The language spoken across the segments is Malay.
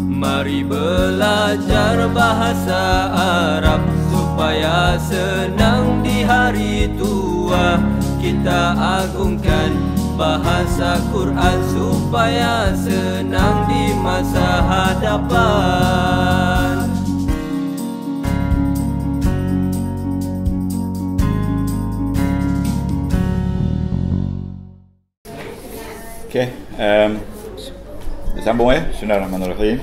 Mari belajar bahasa Arab supaya senang di hari tua. Kita agungkan bahasa Quran supaya senang di masa hadapan. Okey, sambung ya. Bismillahirrahmanirrahim.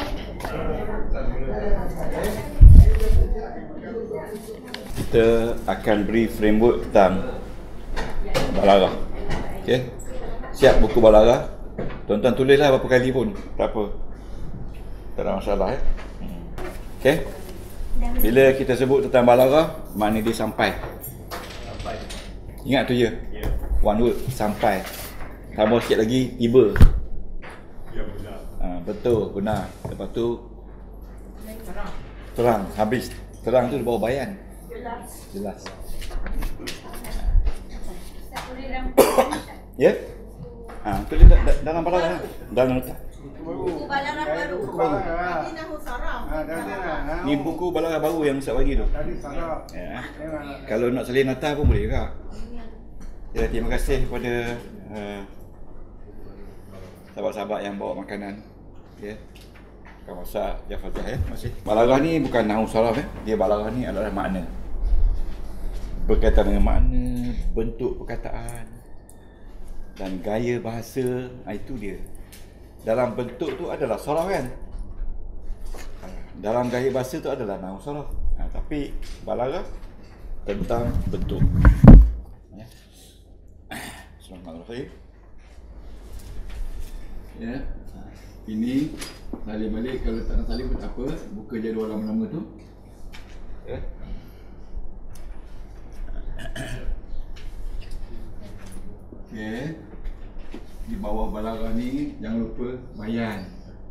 Kita akan beri framework tentang balaghah. Okey. Siap buku balaghah. Tuan-tuan tulislah berapa kali pun, tak apa. Tak ada masalah ya. Okey. Bila kita sebut tentang balaghah, makna dia sampai. Ingat tu je. One word, sampai. Tambah sikit lagi, tiba. Ya, benar. Betul, benar. Lepas tu terang, habis. Terang tu di bawah bayan. Jelas. Ya? Tu dia dalam balaghah. Dalam letak. Buku balaghah baru. Ini Nahu Saraf. Ni buku balaghah baru yang Ustaz bagi tu. Tadi sarap. Ya. Kalau nak salin atas pun boleh juga. Ya, terima kasih kepada sahabat-sahabat yang bawa makanan. Ya. Kau masak Jafar ya. Masih. Balaghah ni bukan nahwu saraf ya. Dia balaghah ni adalah makna. Berkaitan dengan makna, bentuk perkataan dan gaya bahasa, itu dia. Dalam bentuk tu adalah saraf kan. Dalam gaya bahasa tu adalah nahwu saraf. Tapi balaghah tentang bentuk. Ya. Bismillahirrahmanirrahim. Ya. Ini salin balik, kalau tak nak salin pun tak apa, buka jadual lama-lama tu. Ya. Okey. Di bawah balaghah ni jangan lupa bayan.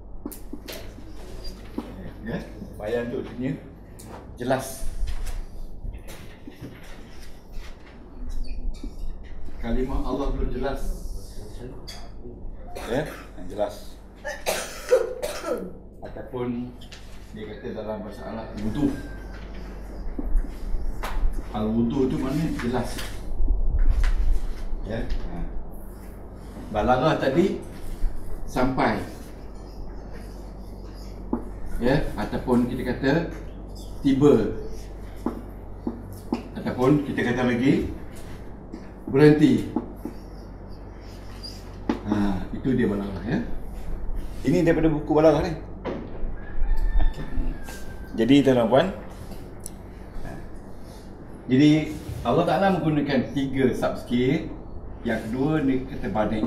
Ya. Bayan tu artinya jelas. Kalimah Allah belum jelas. Ya, jelas. Ataupun dia kata dalam bahasa Arab wudu. Al-wudu tu maknanya jelas. Ya. Balaghah tadi sampai. Ya, ataupun kita kata tiba. Ataupun kita kata lagi berhenti. Itu dia balaghah ya. Ini daripada buku balaghah ni. Jadi tuan-tuan, jadi Allah Ta'ala menggunakan 3 subskill. Yang kedua ni kata banik.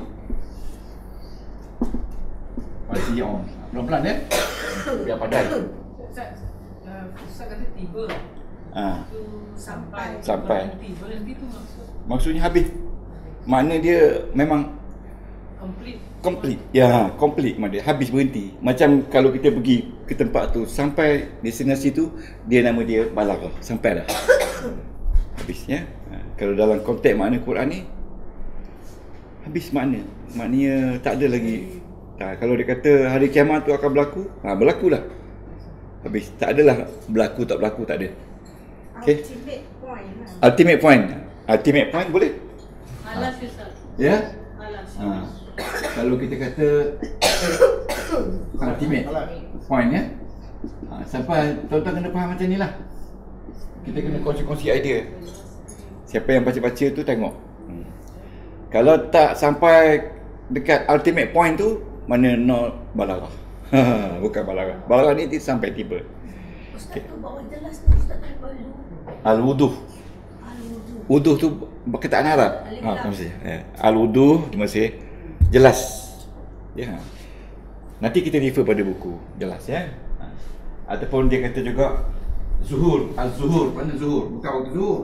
Pasti on. Pelan-pelan ya. Biar padai. Ustaz kata tiba. Tu sampai. Berhenti tu Maksudnya habis. Makna dia memang complete. Ya, complete makna dia. Habis, berhenti. Macam kalau kita pergi ke tempat tu, sampai destinasi tu, dia nama dia balaghah. Sampai dah. Habis ya. Kalau dalam konteks makna Quran ni, habis makna. Maknanya tak ada lagi. Kalau dia kata hari kiamat tu akan berlaku, berlakulah. Habis. Tak adalah berlaku tak berlaku, tak ada. Okay. Ultimate point lah. Ultimate point. Ultimate point boleh? Alas Ustaz. Ya? Alas. Kalau kita kata ultimate point ya. Sampai tuan-tuan kena faham macam ni lah. Kita kena kongsi-kongsi idea. Siapa yang baca-baca tu tengok. Kalau tak sampai dekat ultimate point tu, mana no balaghah. Bukan balaghah. Balaghah ni sampai tiba. Ustaz tu bawa jelas tu Ustaz tu perlu. Al-wuduh. Wuduh tu perkataan Arab. Masih. Al-wuduh tu masih jelas. Ya. Nanti kita refer pada buku. Jelas ya. Ataupun dia kata juga zuhur, az-zuhur, mana zuhur? Bukan waktu zuhur.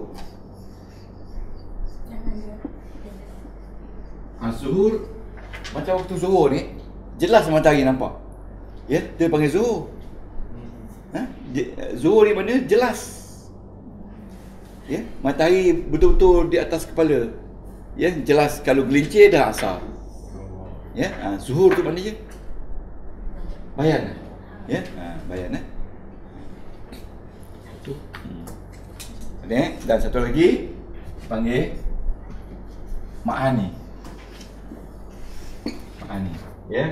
Az-zuhur macam waktu zuhur ni jelas matahari nampak. Ya, dia panggil zuhur. Zuhur ni mana jelas. Ya, matahari betul-betul di atas kepala. Ya, jelas. Kalau gelincir dah asar. Ya, zuhur tu maknanya bayan. Ya, bayan tu. Dan satu lagi panggil ma'ani. Ma'ani. Ya.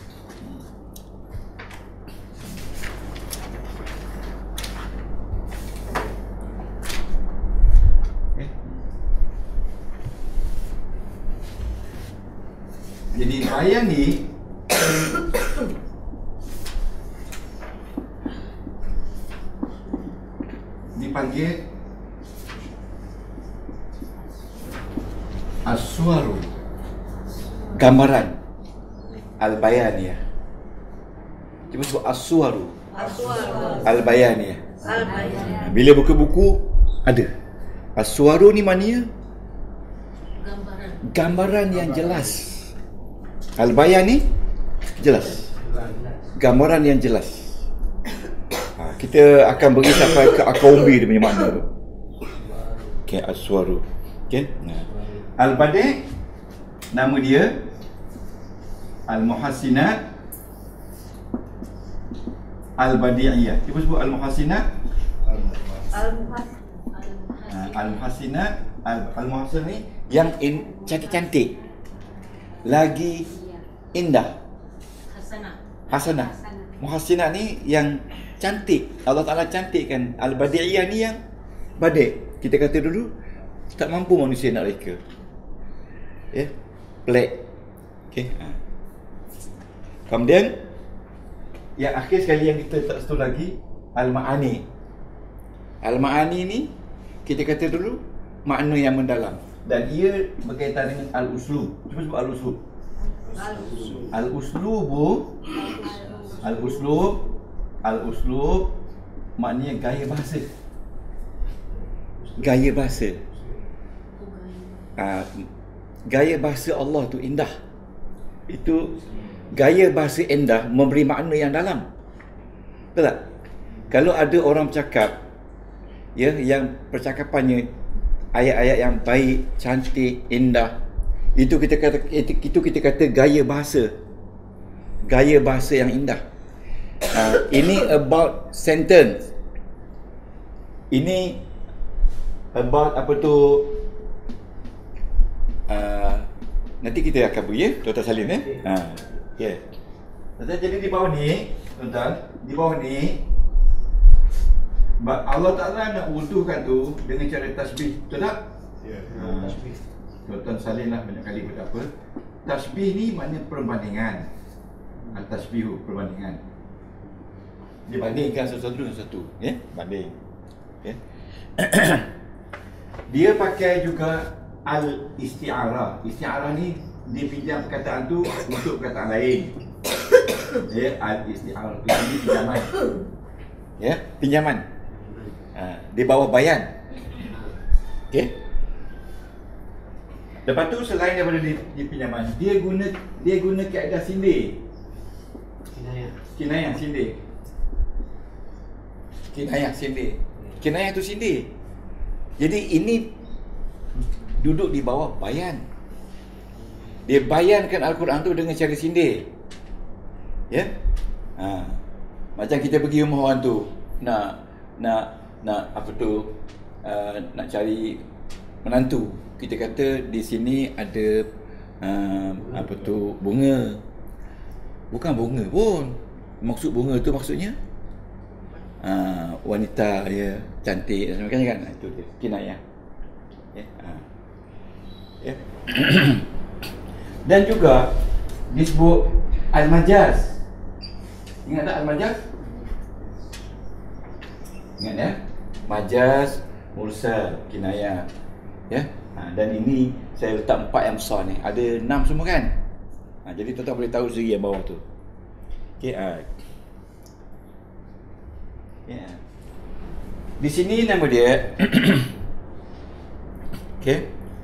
Jadi bayan ni dipanggil as-suwaru, gambaran. Al-bayaniyah. Cuba sebut as-suwaru, al-bayaniyah. Bila buka buku ada as-suwaru ni maknanya gambaran yang jelas. Al-bayan ni jelas, gambaran yang jelas. Kita akan beri sampai ke akar umbi dia punya makna tu. Okay, as-suwaru. Okay. Al-badi' nama dia Al-Muhassinat Al-Badi'iyah. Cuba sebut Al-Muhassinat. Al-Muhassinat Al-Muhassinat ni yang cantik-cantik, lagi indah. Hasanah. Muhassinat ni yang cantik. Allah Ta'ala cantikkan. Al-Badi'iyah ni yang badi'. Kita kata dulu tak mampu manusia nak reka. Ya, pelik. Okey. Kemudian yang akhir sekali yang kita tak satu lagi, Al-Ma'ani. Al-Ma'ani ni kita kata dulu makna yang mendalam, dan ia berkaitan dengan al-uslub. Cuba sebut al-uslub. Al-uslub maknanya gaya bahasa. Gaya bahasa. Gaya bahasa Allah tu indah. Itu gaya bahasa indah memberi makna yang dalam. Betul tak? Kalau ada orang bercakap, ya, yang percakapannya ayat-ayat yang baik, cantik, indah, itu kita kata gaya bahasa. Gaya bahasa yang indah. Ini about sentence. Ini about apa tu? Nanti kita akan beri, ya, Tuan-Tuan Salim, ya. Ya. Jadi di bawah ni, tuan-tuan, di bawah ni Allah Ta'ala nak urdukan tu dengan cara tasbih. Betul tak? Ya. Tasbih. Tuan-tuan Salim lah banyak kali buat apa. Tasbih ni maknanya perbandingan. Tasbihu, perbandingan. Dibandingkan sesuatu dengan sesuatu, ya, banding. Ya. Dia pakai juga al-isti'arah. Isti'arah ni dia pinjam perkataan tu untuk perkataan lain. Ya, al-isti'arah tu ini pinjaman. Ya, pinjaman. Di bawah bayan. Okey. Lepas tu selain daripada di pinjaman, dia guna kaedah sindir. Kinayah sindir. Kinayah sindir. Kinayah tu sindir. Jadi ini duduk di bawah bayan. Dia bayankan Al-Quran tu dengan cara sindir. Ya? Macam kita pergi rumah orang tu, nak apa tu, nak cari menantu. Kita kata di sini ada apa tu, bunga. Bukan bunga pun. Maksud bunga tu maksudnya wanita, ya, cantik dan sebagainya, kan. Itu dia kinayah. Ya. Ya. Dan juga disebut al-majaz. Ingat tak al-majaz? Ingat, ya? Majaz, mursal, kinayah. Ya. Dan ini saya letak 4 yang besar ni. Ada 6 semua, kan? Jadi tuan-tuan boleh tahu sendiri yang bawah tu. Okey. Ya. Di sini nama dia okey.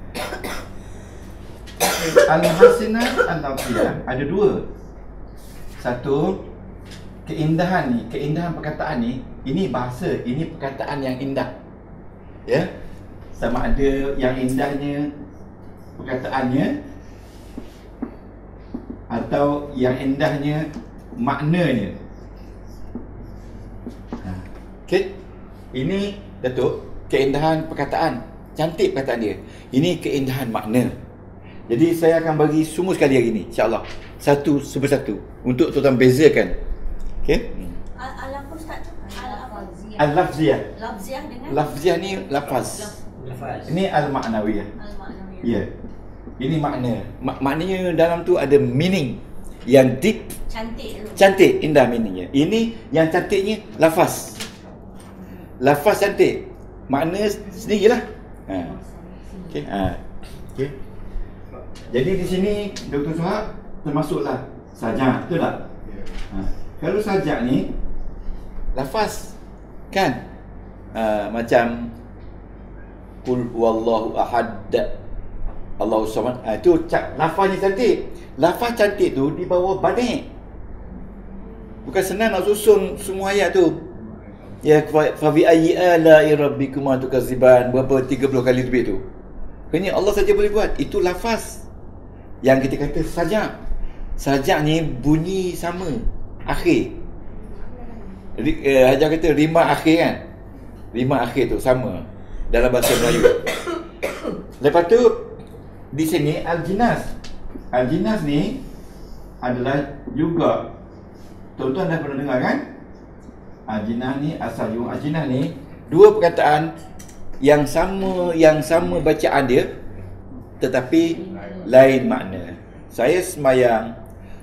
Al-Muhassinat Al-Lafziyah ada 2. Satu, keindahan ni, keindahan perkataan ni, ini bahasa, ini perkataan yang indah. Ya. Sama ada yang indahnya perkataannya atau yang indahnya maknanya. Okey. Ini Datuk, keindahan perkataan. Cantik perkataan dia. Ini keindahan makna. Jadi saya akan bagi semua sekali hari ni, insya-Allah. Satu persatu untuk tuan-tuan bezakan. Okey? Al-apa Ustaz? Al-lafziyah. Lafziah dengan Lafziyah ni lafaz. Ini al-ma'nawiyah. al-ma'nawiyah. Ya. Ini makna. Maknanya dalam tu ada meaning yang deep, Cantik tu. cantik, indah meaningnya. Ini yang cantiknya lafaz. Lafaz cantik. Makna sendirilah. Okey. Okey. Jadi di sini Dr. Suhab termasuklah sajak, betul tak? Kalau sajak ni lafaz kan? Macam Qul huwallahu ahad, Allahu samad. Itu lafaznya cantik. Lafaz cantik tu di bawah badik. Bukan senang nak susun semua ayat tu. Ya, fa bi ayyi ala'i rabbikuma tukadziban, berapa 30 kali lebih tu. Hanya Allah saja boleh buat. Itu lafaz. Yang kita kata sajak. Sajak ni bunyi sama, akhir. Hajar kata rima akhir kan? Rima akhir tu sama dalam bahasa Melayu. Lepas tu di sini al-jinas. Al-jinas ni adalah juga, tuan-tuan dah pernah dengar kan? Al-jinas ni, asal yung al-jinas ni dua perkataan yang sama bacaan dia tetapi lain makna. Saya semayang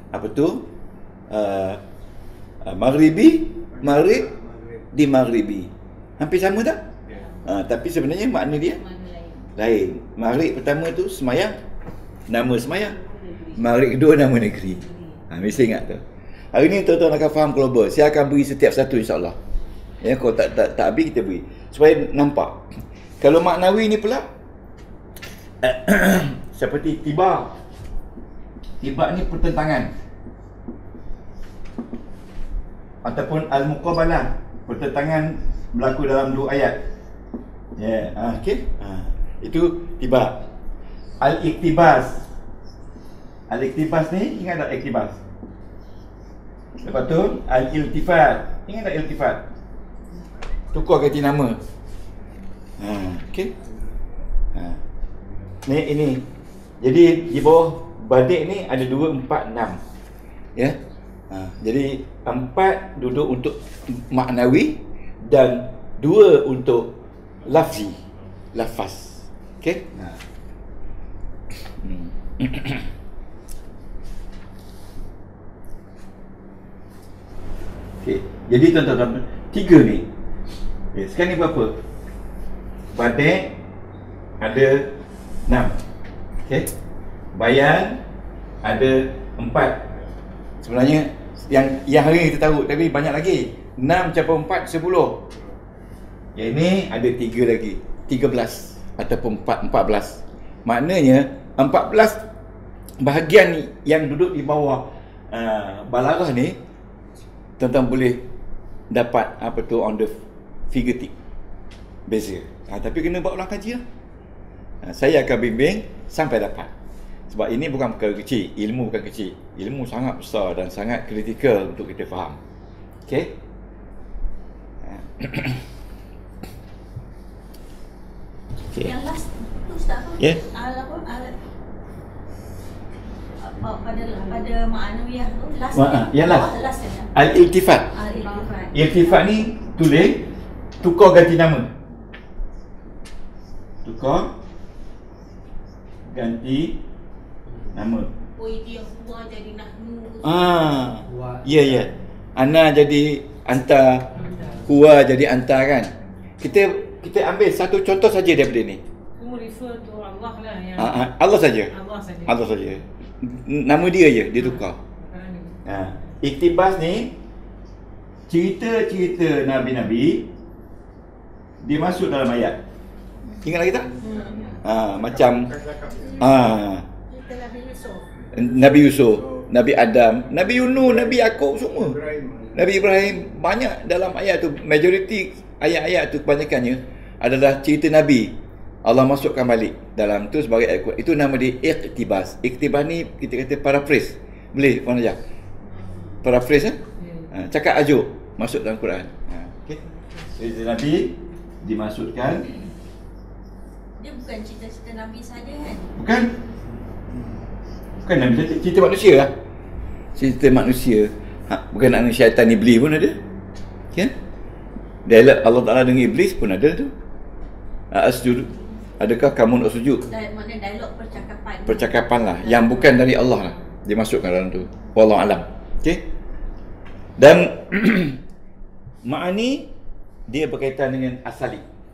maghrib di maghribi. Hampir sama tak? Tapi sebenarnya makna dia lain. Maghrib pertama tu semayang, nama semayang. Maghrib kedua nama negeri. Mesti ingat tu. Hari ni tuan-tuan akan faham global. Saya akan beri setiap satu insya-Allah. Ya, kalau tak habis kita beri supaya nampak. Kalau maknawi ni pula seperti tiba. Tiba ni pertentangan. Ataupun al-muqabalah, pertentangan berlaku dalam dua ayat. Ya, okey. Itu tiba. Al-iktibas. Al-iktibas ni ingat tak iktibas? Lepas tu al-iltifat. Ingat tak iltifat? Tukar ganti nama. Okey. Ini. Jadi di bawah badik ni ada 2, 4, 6. Ya. Jadi 4 duduk untuk maknawi dan 2 untuk lafzi, lafaz. Okey? Okey. Jadi tuan-tuan, 3 ni. Okay, sekarang ni berapa? Badik ada 6. Okey. Bayan ada 4. Sebenarnya yang hari ni kita tahu, tapi banyak lagi. 6 campur 4 10. Yang ini ada 3 lagi, 13 ataupun 14. Maknanya 14 bahagian yang duduk di bawah balarah ni, tuan-tuan boleh dapat on the figurative beza. Tapi kena buat ulang kaji lah. Saya akan bimbing sampai dapat. Sebab ini bukan perkara kecil. Ilmu bukan kecil. Ilmu sangat besar dan sangat kritikal untuk kita faham. Okey? Okay. Yang last tu Ustaz tu. Ya. Pada ma'nawiyah tu last. Yang last. Al-iltifat. Iltifat ni tulis tukar ganti nama. Tukar ganti nama. Oh, itu yang huwa jadi nahnu. Ya. Ana jadi anta, huwa jadi anta kan. Kita ambil satu contoh saja daripada ni. Semua refer to Allah lah yang Allah saja. Allah saja. Nama dia je dia tukar. Iktibas ni cerita-cerita nabi-nabi dia masuk dalam ayat. Ingat lagi tak? Macam Nabi Yusuf, Nabi Adam, Nabi Yunus, Nabi Yaakob semua. Nabi Ibrahim, banyak dalam ayat tu. Majoriti ayat-ayat tu kebanyakannya adalah cerita Nabi. Allah masukkan balik dalam tu sebagai ayat Quran. Itu nama dia iktibas. Iktibas ni kita kata paraphrase. Boleh Puan Najah? Paraphrase Cakap ajuk masuk dalam Quran. Okey. cerita Nabi dimaksudkan Dia bukan cerita-cerita Nabi saja kan? bukan Nabi saja, cerita manusia lah. Cerita manusia. Bukan nak syaitan iblis pun ada. Kan? Dialog Allah Ta'ala dengan iblis pun ada tu. Asjud. Adakah kamu nak sujud? Maknanya dialog percakapan. Percakapan lah. Yang bukan dari Allah lah. Dimasukkan dalam tu. Wallahu alam. Okey. Dan ma'ani dia berkaitan dengan asali.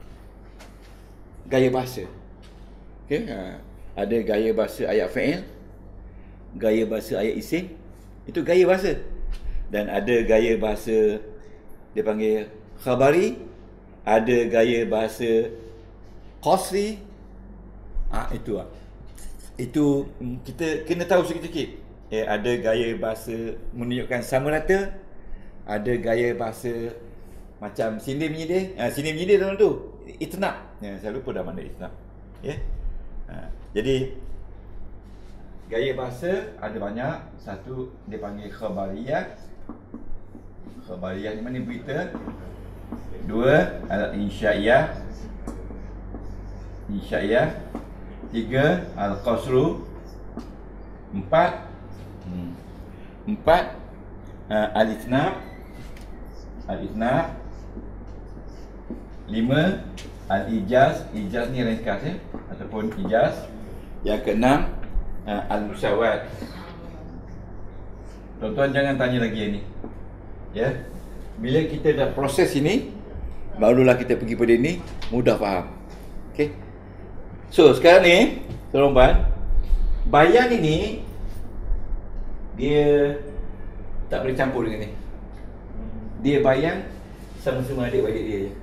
Gaya bahasa. Okey. Ada gaya bahasa ayat fa'il, gaya bahasa ayat isim. Itu gaya bahasa. Dan ada gaya bahasa dia panggil khabari, ada gaya bahasa qasri. Itu lah. Itu kita kena tahu sikit-sikit. Ada gaya bahasa menunjukkan sama rata, ada gaya bahasa macam sindir menyindir. Sindir menyindir dalam tu itnab. Saya lupa dah mana itnab. Jadi gaya bahasa ada banyak. Satu dia panggil khabariyah. Khabariyah ni mana berita. Dua insyaiyah. Insyaiyah. Tiga al-qasru. Empat al-ithnab. Al-ithnab. Lima al-ijaz. Ijaz ni ringkas ataupun ijaz. Yang keenam al-musawat. Tuan-tuan jangan tanya lagi yang ni. Ya. Bila kita dah proses ini, barulah kita pergi pada ini, mudah faham. Okey. So, sekarang ni, tuan-tuan, bayan ini dia tak boleh campur dengan ni. Dia bayan sama-sama adik-adik dia je.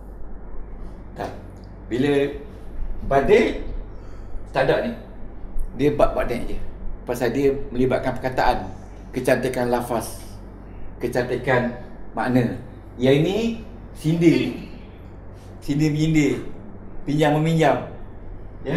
Tak. Bila badai tak ada ni. Dia badai je. Pasal dia melibatkan perkataan, kecantikan lafaz, kecantikan makna. Yang ini sindir. Sindir menyindir, pinjam meminjam. Ya.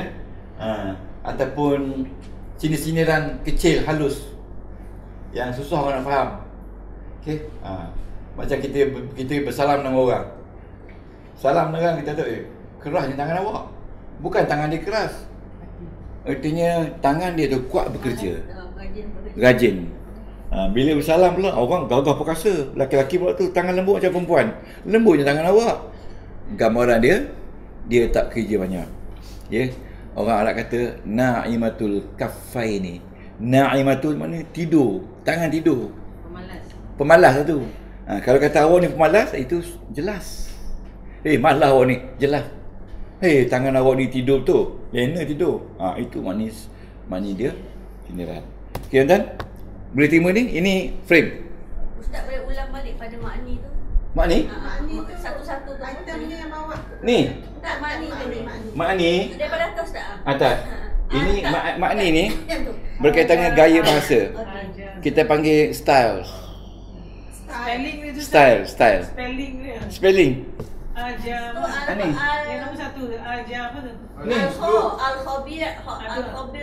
Ataupun sindir-sindiran kecil halus yang susah orang nak faham. Okey. Macam kita bersalam dengan orang. Salam dengan orang, kita tahu kerasnya tangan awak. Bukan tangan dia keras. Artinya tangan dia tu kuat bekerja. Rajin. Bila bersalam pula orang gagah perkasa. Laki-laki pula tu tangan lembut macam perempuan. Lembutnya tangan awak. Gambaran dia tak kerja banyak. Ya. Orang Arab kata na'imatul kaffaini. Na'imatul makna tidur, tangan tidur. Pemalas lah tu. Kalau kata awak ni pemalas, itu jelas. Malas awak ni, jelas. Tangan awak ni tidur tu, lena tidur. Itu makna dia sindiran. Okey tuan-tuan, boleh terima ni? Ini frame. Ustaz boleh ulang balik pada makni tu. Makni? Makni tu satu-satu tu. Item ni yang bawah. Ni? Tak, makni tu ni. Makni? Daripada atas tak? Atas. Ini makni ni berkaitan dengan gaya bahasa. Kita panggil style. Spelling dia tu. Style. Spelling dia. Spelling. Ajar. Ni. Yang nombor satu tu. Ajar apa tu? Ni. Al-khabir.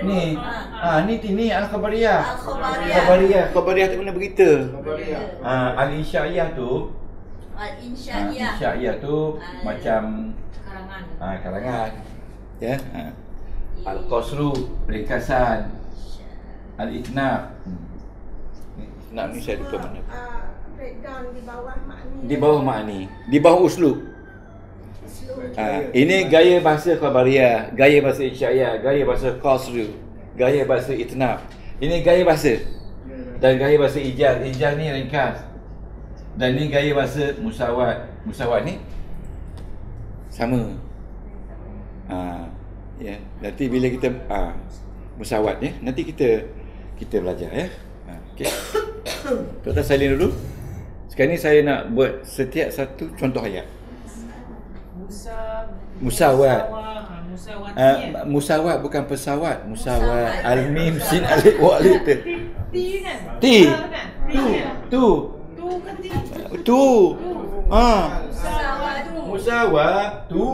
Ni al-khabariyah. Al-khabariyah. Khabariyah tu mana berita. Khabariyah. Al-insya'iyah tu. Al-insya'iyah. Insya'iyah tu macam Karangan. karangan. Ya. Al-qasru ringkasan. Al-ithnab. Ithnab ni saya lupa mana. Breakdown di bawah makni. Di bawah makni. Di bawah uslub. Ini gaya bahasa khabariyah, gaya bahasa insya'iyah, gaya bahasa qasru, gaya bahasa ithnab. Ini gaya bahasa. Dan gaya bahasa ijaz. Ijaz ni ringkas. Dan ni gaya bahasa musawat. Musawat ni sama. Ya, nanti bila kita musawat ya, nanti kita belajar ya. Okey. Tuan-tuan salin dulu. Sekarang ni saya nak buat setiap satu contoh ayat. Musawat. Musawat bukan pesawat. Musawat. Al-mim sin alif wa alif. T kan? T. Tu. Tu. Musawat. Tu.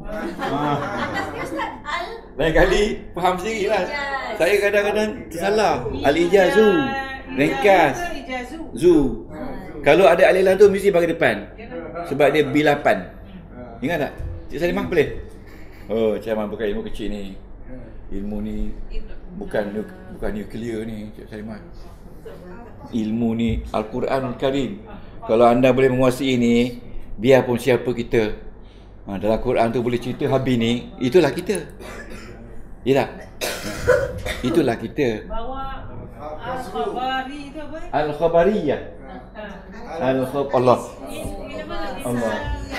Lain kali faham sendiri lah. Saya kadang-kadang tersalah. Al-ijazu. Ringkas. Zu. Kalau ada alilan tu mesti bagi depan. Sebab dia B8. Ingat tak? Cik Salimah boleh? Oh, Cik Salimah bukan ilmu kecil ni. Ilmu ni bukan nuklear ni, Cik Salimah. Ilmu ni Al-Quranul Karim. Kalau anda boleh menguasai ni, biarpun siapa kita, dalam Quran tu boleh cerita habis ni, itulah kita. Ya tak? Itulah kita. Bawa Al-Khabari itu apa? Al-Khabariyah. Allah. Allah.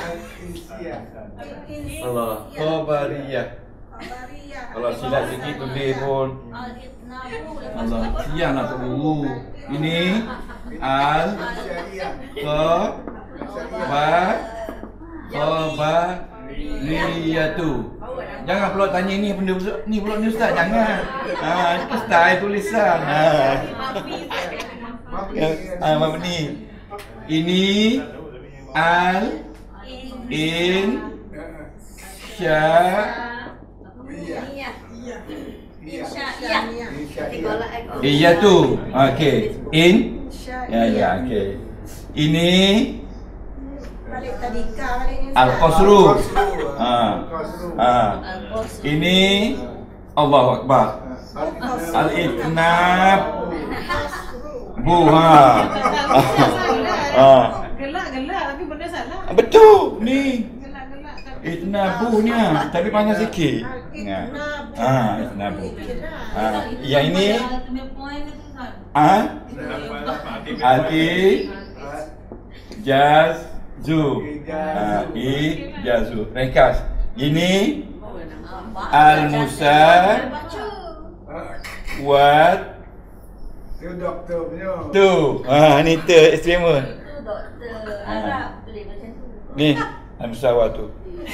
Allah. Khabariyah. Kalau silap sikit tulis pun. Allah. Siang nak guru. Ini Khabariyatu. Jangan pula tanya ni benda ni pula ni ustaz, jangan. Itu style tulisan. Ni. Ini Iya tu. Okey. Okey. Ini Al-Qasru. Ini Allahu Akbar. Al-Itnab. Gelak tapi benda salah. Betul ni. Gelak Itnabunya, tapi panjang sikit. Itnabu. Yang ini Ijazu. Ijazu. Ringkas. Ini Al-Musawwat. Tu doktor punya. Tu. Ni ekstremal. Itu doktor Arab boleh macam tu. Ni Al-Musawwat tu.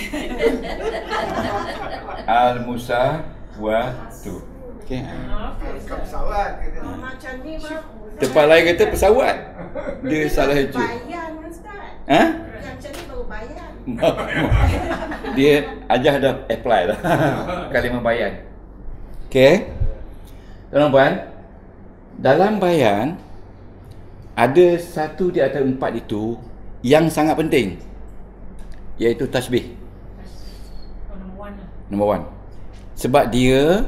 Al-Musawwat tu. Okey. Kat pesawat kata. Macam ni mah. Tempat lain kata pesawat. Dia salah je. Bayan Ustaz. Yang macam ni baru bayan. Dia ajar dah apply dah. Kalimah bayan. Okey. Tuan-tuan, dalam bayan ada satu di antara empat itu yang sangat penting, iaitu tasbih. Nombor 1. Sebab dia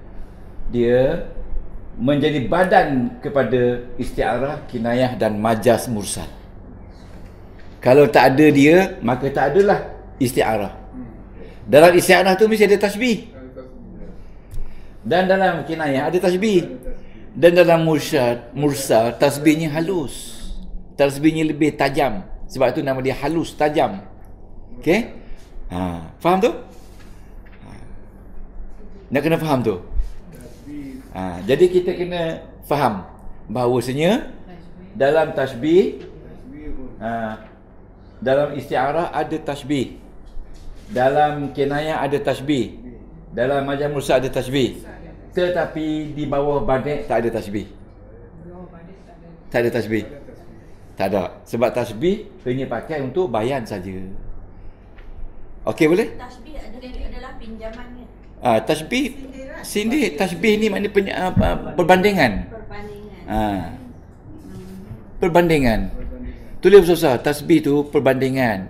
menjadi badan kepada isti'arah, kinayah dan majaz mursal. Kalau tak ada dia, maka tak adalah isti'arah. Dalam isti'arah tu mesti ada tasbih. Dan dalam kinayah ada tasbih. Dan dalam mursal tasbihnya halus. Tasbihnya lebih tajam. Sebab tu nama dia halus, tajam. Okey? Faham tu? Nak kena faham tu. Jadi kita kena faham bahawasanya dalam tasbih, dalam isti'arah ada tasbih, dalam kinayah ada tasbih, dalam majaz mursal ada tasbih, tetapi di bawah badai tak ada tasbih. Tak ada tasbih. Tak ada. Sebab tasbih hanya pakai untuk bayan saja. Okey, boleh? Tasbih adalah pinjamannya. Tasbih sindir. Tasbih ni maknanya perbandingan. Perbandingan. Tulis susah. Tasbih tu perbandingan.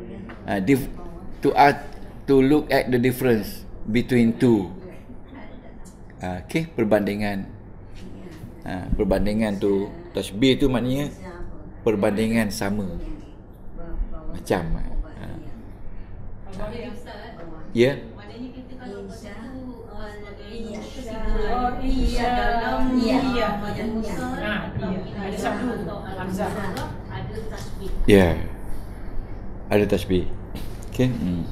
To look at the difference between two. Okey, perbandingan. Perbandingan tu, tasbih tu maknanya perbandingan sama. Macam. Ya. Maknanya kita kalau ada satu hamzah. ada tasbih. Ya. Ada tasbih. Okey.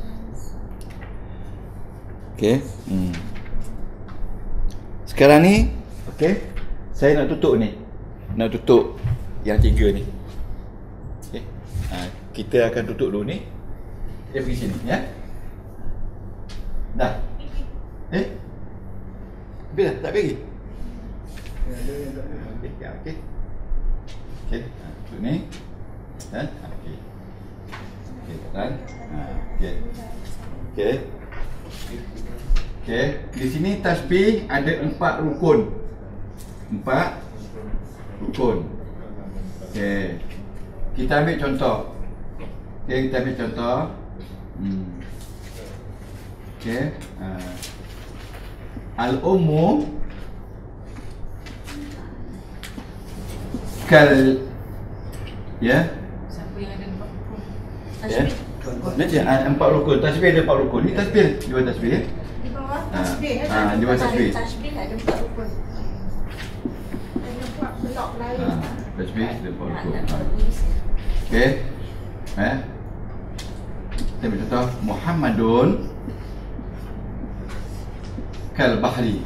Okey. Sekarang ni, okey, saya nak tutup ni. Nak tutup yang 3 ni. Okey. Kita akan tutup dulu ni. Kita pergi sini, ya. Dah. Bila tak pergi? Okey. Okey. Tutup ni. Okey. Okey, kan? Okey. Okey. Okey, di sini tasbih ada 4 rukun. 4 rukun. Okey. Kita ambil contoh. Okey, kita ambil contoh. Okey. Al-ummu kal ya. Siapa yang ada 4 rukun? Ya. Nanti 4 rukun. Tasbih ada 4 rukun. Ni tasbih, dua tasbih ya. Di bawah tasbih di bawah tasbih. Tasbih ada 4 rukun. Ada buat blok lain. Tasbih ada 4 rukun. Okey. Kita ambil contoh Muhammadun kal bahri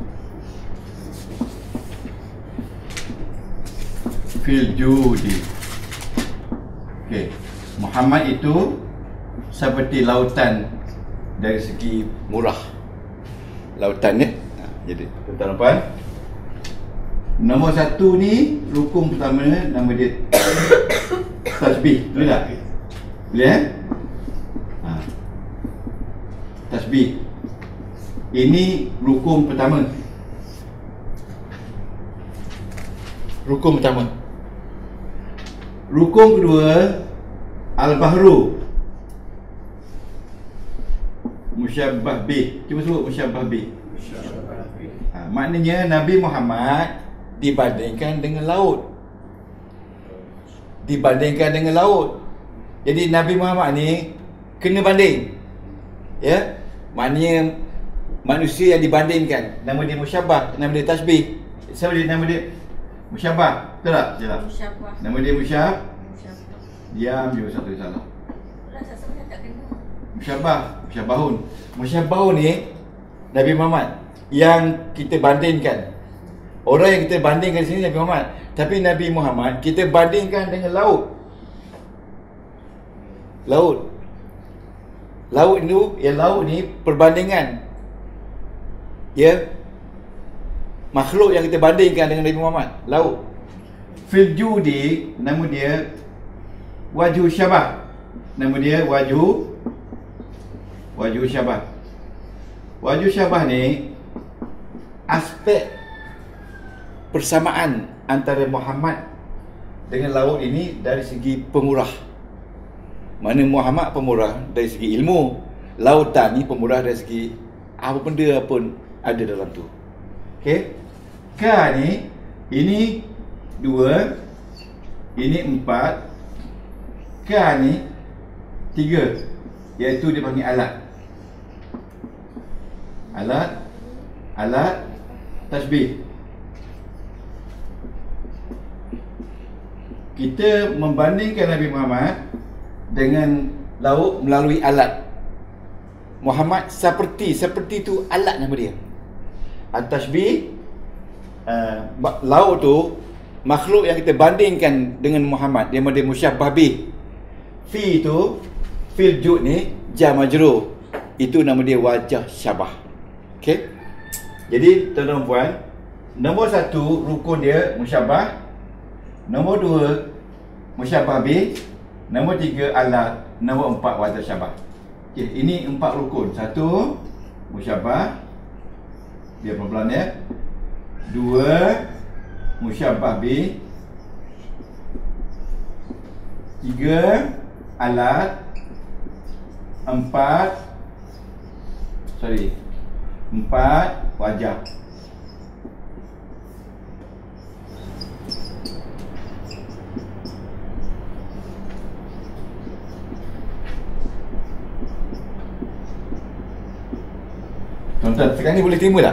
fil judi. Okey. Muhammad itu seperti lautan dari segi murah. Lautan ya. Jadi, tuan-tuan, nombor 1 ni rukun pertama nama dia tasbih. Boleh tak? Boleh tasbih. Ini rukun pertama. Rukun pertama. Rukun kedua al-bahru. Musyabbah bih. Cuba sebut musyabbah bih. Maknanya Nabi Muhammad dibandingkan dengan laut. Dibandingkan dengan laut. Jadi Nabi Muhammad ni kena banding. Ya? Maknanya manusia yang dibandingkan. Nama dia musyabbah, nama dia tasbih. Siapa dia nama dia? Musyabbah. Betul tak? Salah. Musyabbah. Nama dia Musyabbah. diam je satu salah. Lah saya tak kena. Musyabbahun. Musyabbahun ni Nabi Muhammad yang kita bandingkan. Orang yang kita bandingkan di sini Nabi Muhammad. Tapi Nabi Muhammad kita bandingkan dengan laut. Laut ni perbandingan. Ya. Makhluk yang kita bandingkan dengan Nabi Muhammad, laut. Fil judi, nama dia wajhu syabah. Nama dia wajhu syabah. Wajhu syabah ni aspek persamaan antara Muhammad dengan laut ini dari segi pemurah. Mana Muhammad pemurah dari segi ilmu, lautan ni pemurah dari segi apa benda pun ada dalam tu. Okey. Ka ni ini 2, ini 4. Ka ni 3, iaitu dia panggil alat. Alat tasbih. Kita membandingkan Nabi Muhammad dengan laut melalui alat. Muhammad seperti tu alat nama dia. At-tasbih, laut tu makhluk yang kita bandingkan dengan Muhammad, dia model musyabbah bih. Fi tu fil jud ni jar majrur, itu nama dia wajah syabah. Okey. Jadi tuan-tuan puan, nombor 1 rukun dia musyabbah, nombor 2 musyabbah bih, nombor 3 alat, nombor 4 wajah syabah. Okey, ini 4 rukun. 1 musyabbah, dia pelan-pelan ya. 2 musyabbah bih, 3 alat, 4 wajah. Tuan-tuan, sekarang ni boleh terima tak?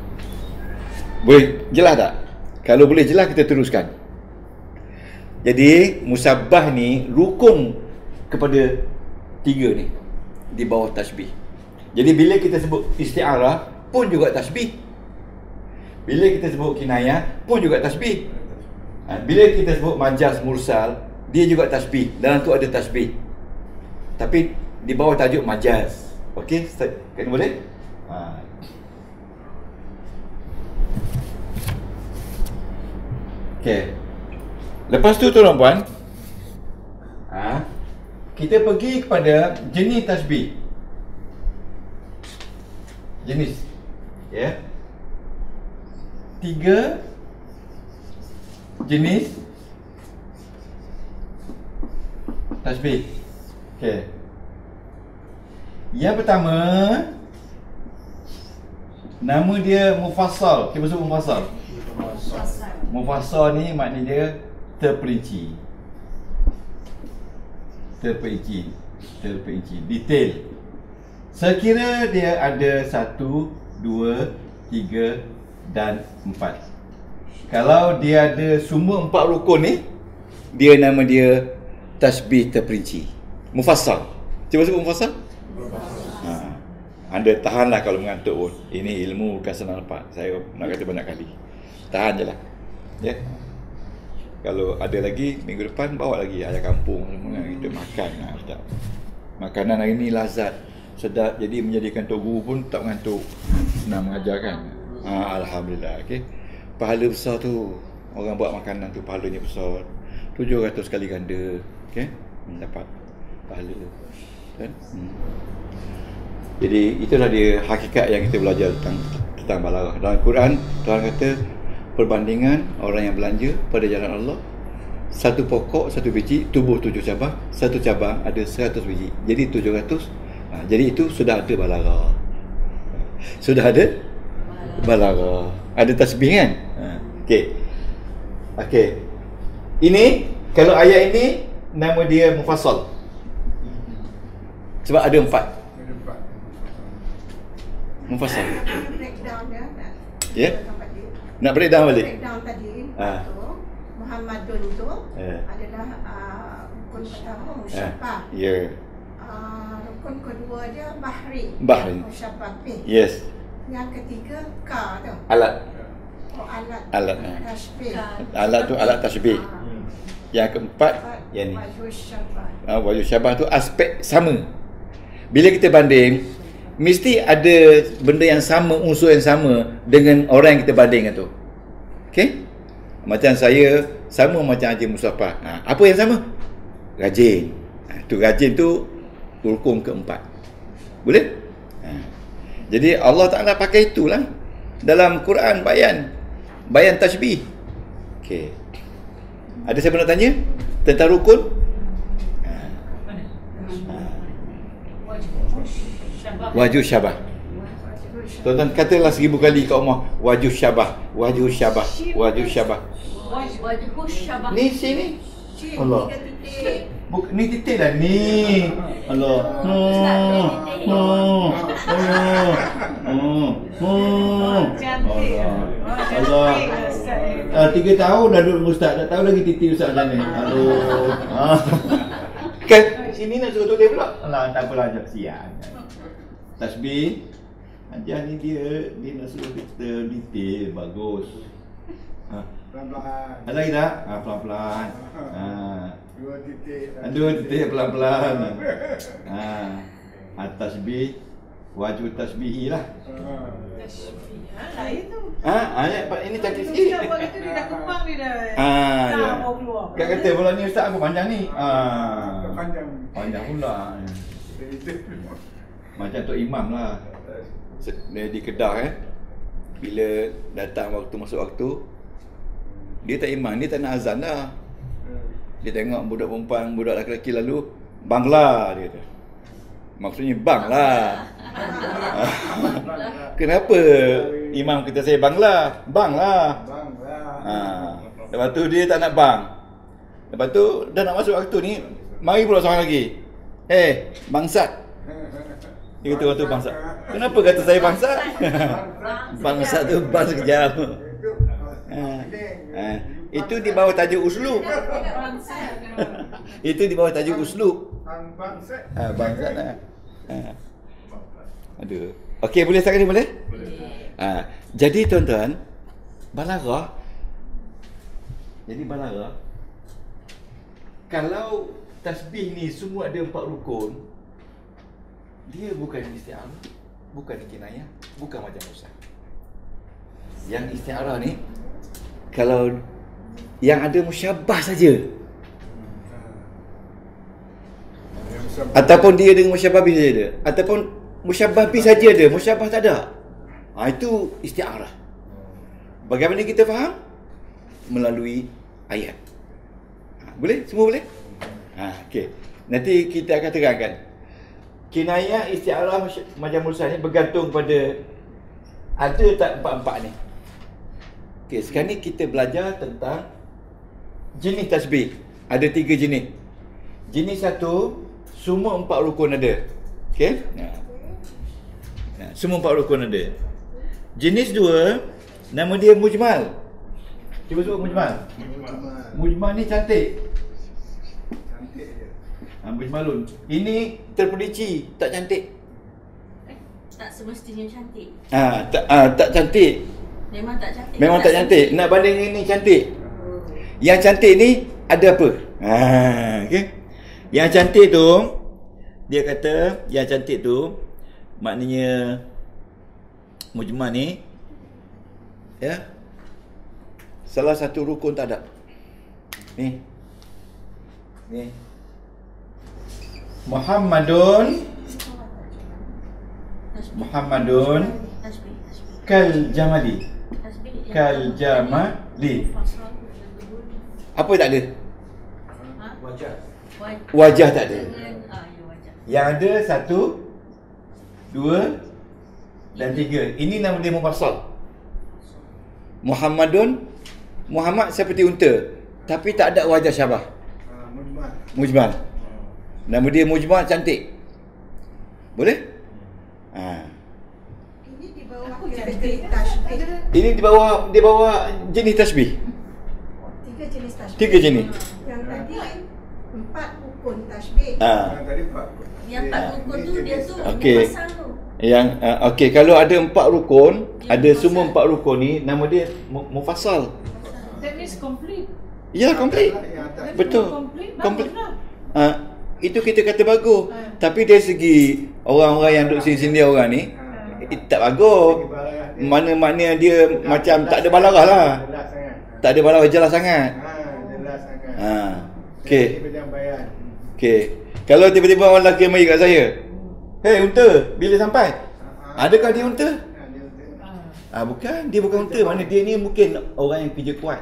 Boleh jelas tak? Kalau boleh jelas, kita teruskan. Jadi musabbah ni rukun kepada 3 ni di bawah tasbih. Jadi bila kita sebut isti'arah pun juga tasbih. Bila kita sebut kinayah pun juga tasbih. Bila kita sebut majaz mursal, dia juga tasbih. Dalam tu ada tasbih. Tapi di bawah tajuk majaz. Okey, kan boleh? Okey. Lepas tu tuan-tuan puan, kita pergi kepada jenis tasbih. Jenis. Ya. 3 jenis tasbih. Okey. Yang pertama, nama dia mufassal. Kita sebut mufassal. Mufassal ni maknanya dia terperinci. Terperinci, detail. Sekira dia ada 1, 2, 3 dan 4. Kalau dia ada semua 4 rukun ni, dia nama dia tasbih terperinci. Mufassal. Cuba sebut mufassal. Anda tahanlah kalau mengantuk pun. Ini ilmu bukan senang dapat. Saya nak kata banyak kali. Tahan je lah. Ya. Kalau ada lagi minggu depan bawa lagi ayam kampung semua kita makan. Sedap. Makanan hari ni lazat, sedap, jadi menjadikan tok guru pun tak mengantuk. Senang mengajarkan. Alhamdulillah. Okey. Pahala besar tu. Orang buat makanan tu pahalanya besar. 700 kali ganda. Okey. Dapat pahala. Kan? Jadi itulah dia hakikat yang kita belajar tentang balaghah. Dalam Quran Tuhan kata perbandingan orang yang belanja pada jalan Allah, satu pokok satu biji tubuh 7 cabang, satu cabang ada 100 biji, jadi 700. Jadi itu sudah ada balaghah. Sudah ada balaghah. Ada tasbih kan? Okey. Okey. Ini kalau ayat ini nama dia mufassal. Sebab ada 4. Mufassal. Breakdown dia. Ya? Nak breakdown balik? Breakdown tadi tu Muhammadun tu adalah rukun pertama musyabbah. Ya. Rukun kedua dia bahri. Bahri. Musyabbah bih. Yes. Yang ketiga ka tu. Alat. Alat. Alat. Tasbih. Alat tu alat tasbih. Yang keempat yang ni. Wajhu syabah. Wajhu syabah tu aspek sama. Bila kita banding, mesti ada benda yang sama, unsur yang sama dengan orang yang kita bandingkan tu. Okey? Macam saya sama macam Haji Mustafa. Apa yang sama? Rajin. Tu rajin tu rukun keempat. Boleh? Jadi Allah Taala pakai itulah dalam Quran bayan tasbih. Okey. Ada siapa nak tanya tentang rukun? Wajhu syabah. Tuan-tuan katalah 1000 kali kat rumah. Wajhu syabah. Wajhu syabah. Wajhu syabah. Wajhu syabah. Ni sini. Allah. Ni titik lah ni. Allah. Allah. 3 tahun dah duduk ustaz, tak tahu lagi titik ustaz macam ni. Aduh. Kan sini nak suruh tulis pula. Alah, tak apalah, ajar kesian. Tasbih ajar ni dia nak suruh kita detail bagus. Pelan-pelan. Ada lagi tak? Pelan-pelan. 2 titik. 2 titik pelan-pelan. Tasbih, wajhu tasbihi lah. Lain tu. Ayat ini cantik sikit. Syabah itu dia dah kembang dia dah. Ya. Mau keluar. Kak kata pula ni ustaz apa panjang ni? Panjang. Panjang pula. Macam Tok Imam lah. Dia di Kedah bila datang waktu masuk waktu, dia tak imam, dia tak nak azan dah. Dia tengok budak perempuan, budak lelaki lalu, bangla dia kata. Maksudnya bangla. Kenapa imam kita saya bangla? Bangla. Lepas tu dia tak nak bang. Lepas tu dah nak masuk waktu ni, mari pula seorang lagi. Bangsat. Dia kata waktu bangsat. Kenapa kata saya bangsat? Bangsat tu bang sekejap. Itu di bawah tajuk uslub. Itu di bawah tajuk uslub. Bangsat lah. Aduh. Okey, boleh start ni boleh? Boleh. Jadi tuan-tuan, balaghah. Jadi balaghah, kalau tasbih ni semua ada 4 rukun, dia bukan isti'arah, bukan kinayah, bukan macam Musa. Yang isti'arah ni, kalau yang ada musyabbah saja, ataupun dia dengan musyabbah bi saja ada, ataupun musyabbah bi saja ada, musyabbah tak ada, itu isti'arah. Bagaimana kita faham? Melalui ayat. Boleh? Semua boleh? Okey. Nanti kita akan terangkan. Kinayah isti'arah macam mursal ni bergantung pada ada tak empat-empat ni. Okey, sekarang ni kita belajar tentang jenis tasbih. Ada 3 jenis. Jenis 1, semua 4 rukun ada. Okey? Semua 4 rukun ada. Jenis 2, nama dia mujmal. Cuba sebut mujmal. Mujmal ni cantik. Cantik je. Mujmalun. Ini terperinci, tak cantik. Tak semestinya cantik. Tak cantik. Memang tak cantik. Memang tak cantik. Nak banding ini cantik. Yang cantik ni ada apa? Okey. Yang cantik tu, dia kata yang cantik tu maknanya mujmal ni ya, salah satu rukun tak ada. Ni Muhammadun kal jamali. Kal jamali. Apa tak ada? Wajah tak ada. Yang ada 1, 2 dan 3. Ini nama dia mufassal. Muhammad seperti unta, tapi tak ada wajah syabah. Mujmal. Nama dia mujmal, cantik. Boleh? Ini di bawah kategori tasbih. Ini di bawah jenis tasbih. 3 jenis tasbih. 3 jenis. Yang tadi 4 rukun tasbih. Tadi 4. Yang 4 rukun tu dia tu Okey. mufassal tu. Yang okey, kalau ada 4 rukun, ada semua 4 rukun ni, nama dia mufassal. That means complete. Ya, komplit. Betul. Komplit. Itu kita kata bagus. Tapi dari segi orang-orang yang duduk sini-sini orang ni, tak bagus. Mana-mana dia macam tak ada balarah lah. Tak ada balarah jelas sangat. Jelas sangat. Okey. Penyampaian. Okey. Kalau tiba-tiba orang lelaki mari kat saya, "Hei unta, bila sampai?" Adakah dia unta? Bukan, dia bukan unta. Mana dia ni mungkin orang yang kerja kuat.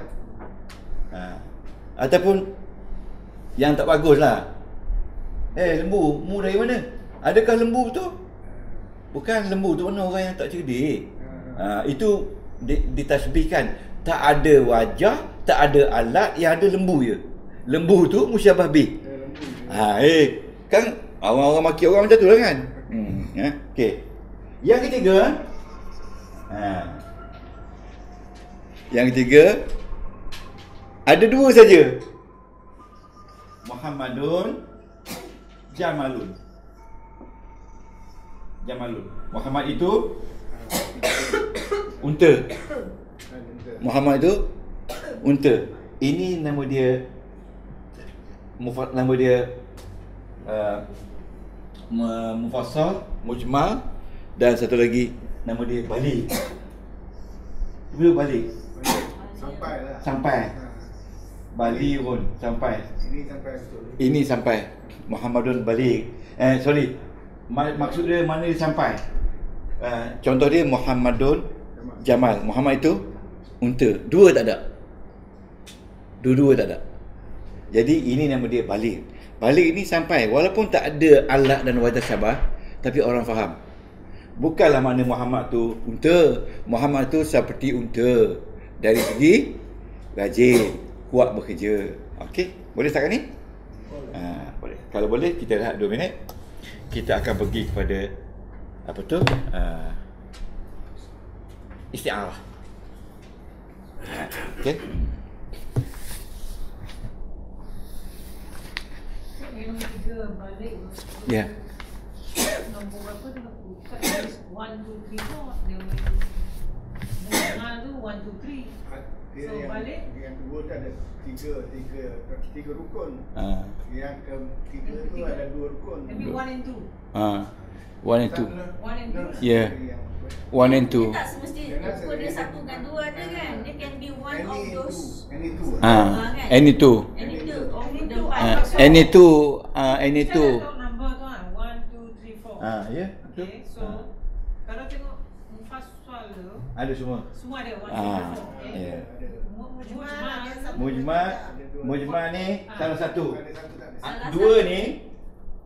Ataupun yang tak bagus lah. Lembu, mu dari mana? Adakah lembu tu? Bukan, lembu tu mana orang yang tak cerdik. Itu ditasbihkan. Tak ada wajah, tak ada alat, yang ada lembu je. Lembu tu musyabah bih. Kan orang-orang maki orang macam tu lah kan. Okey. Yang ketiga, ada 2 saja. Muhammadun Jamalun. Muhammad itu unta. Muhammad itu unta. Ini nama dia mufassal, mujmal, dan satu lagi nama dia balik. Bila balik? Sampai. Balik pun sampai. Ini sampai. Muhammadun balik. Maksud dia mana dia sampai. Contoh dia Muhammadun Jamal. Muhammad itu unta. 2 tak ada. Dua-dua tak ada. Jadi ini nama dia balik. Balik ini sampai. Walaupun tak ada alat dan wajah syabah, tapi orang faham. Bukanlah makna Muhammad tu unta. Muhammad tu seperti unta. Dari segi rajin, kuat bekerja. Okey, boleh setakat ni? Boleh. Kalau boleh kita rehat 2 minit. Kita akan pergi kepada apa tu? Isti'arah. Okey. Yang 3 balik. Ya. Nombor berapa tu aku? 1, 2, 3, 4. Dia tu 1, 2, 3. So balik. Yang 2 tu ada 3 rukun. Yang ketiga tu ada 2 rukun. Maybe 1 and 2. 1 and 2. 1 and 2. Ya. 1 and 2. Dia tak semesti rukun dia 1 dan 2 ada kan? Dia can be one of those. Any two. Any two. Any two. Any two. Any two. Number tu 1, 2, 3, 4. Ya. Okay, so kalau tengok mufassal tu Ada semua. semua ada 1, 2, 3, 4. Okay. Ya. Mujmal Mujmal ni salah satu. Salah 2 ni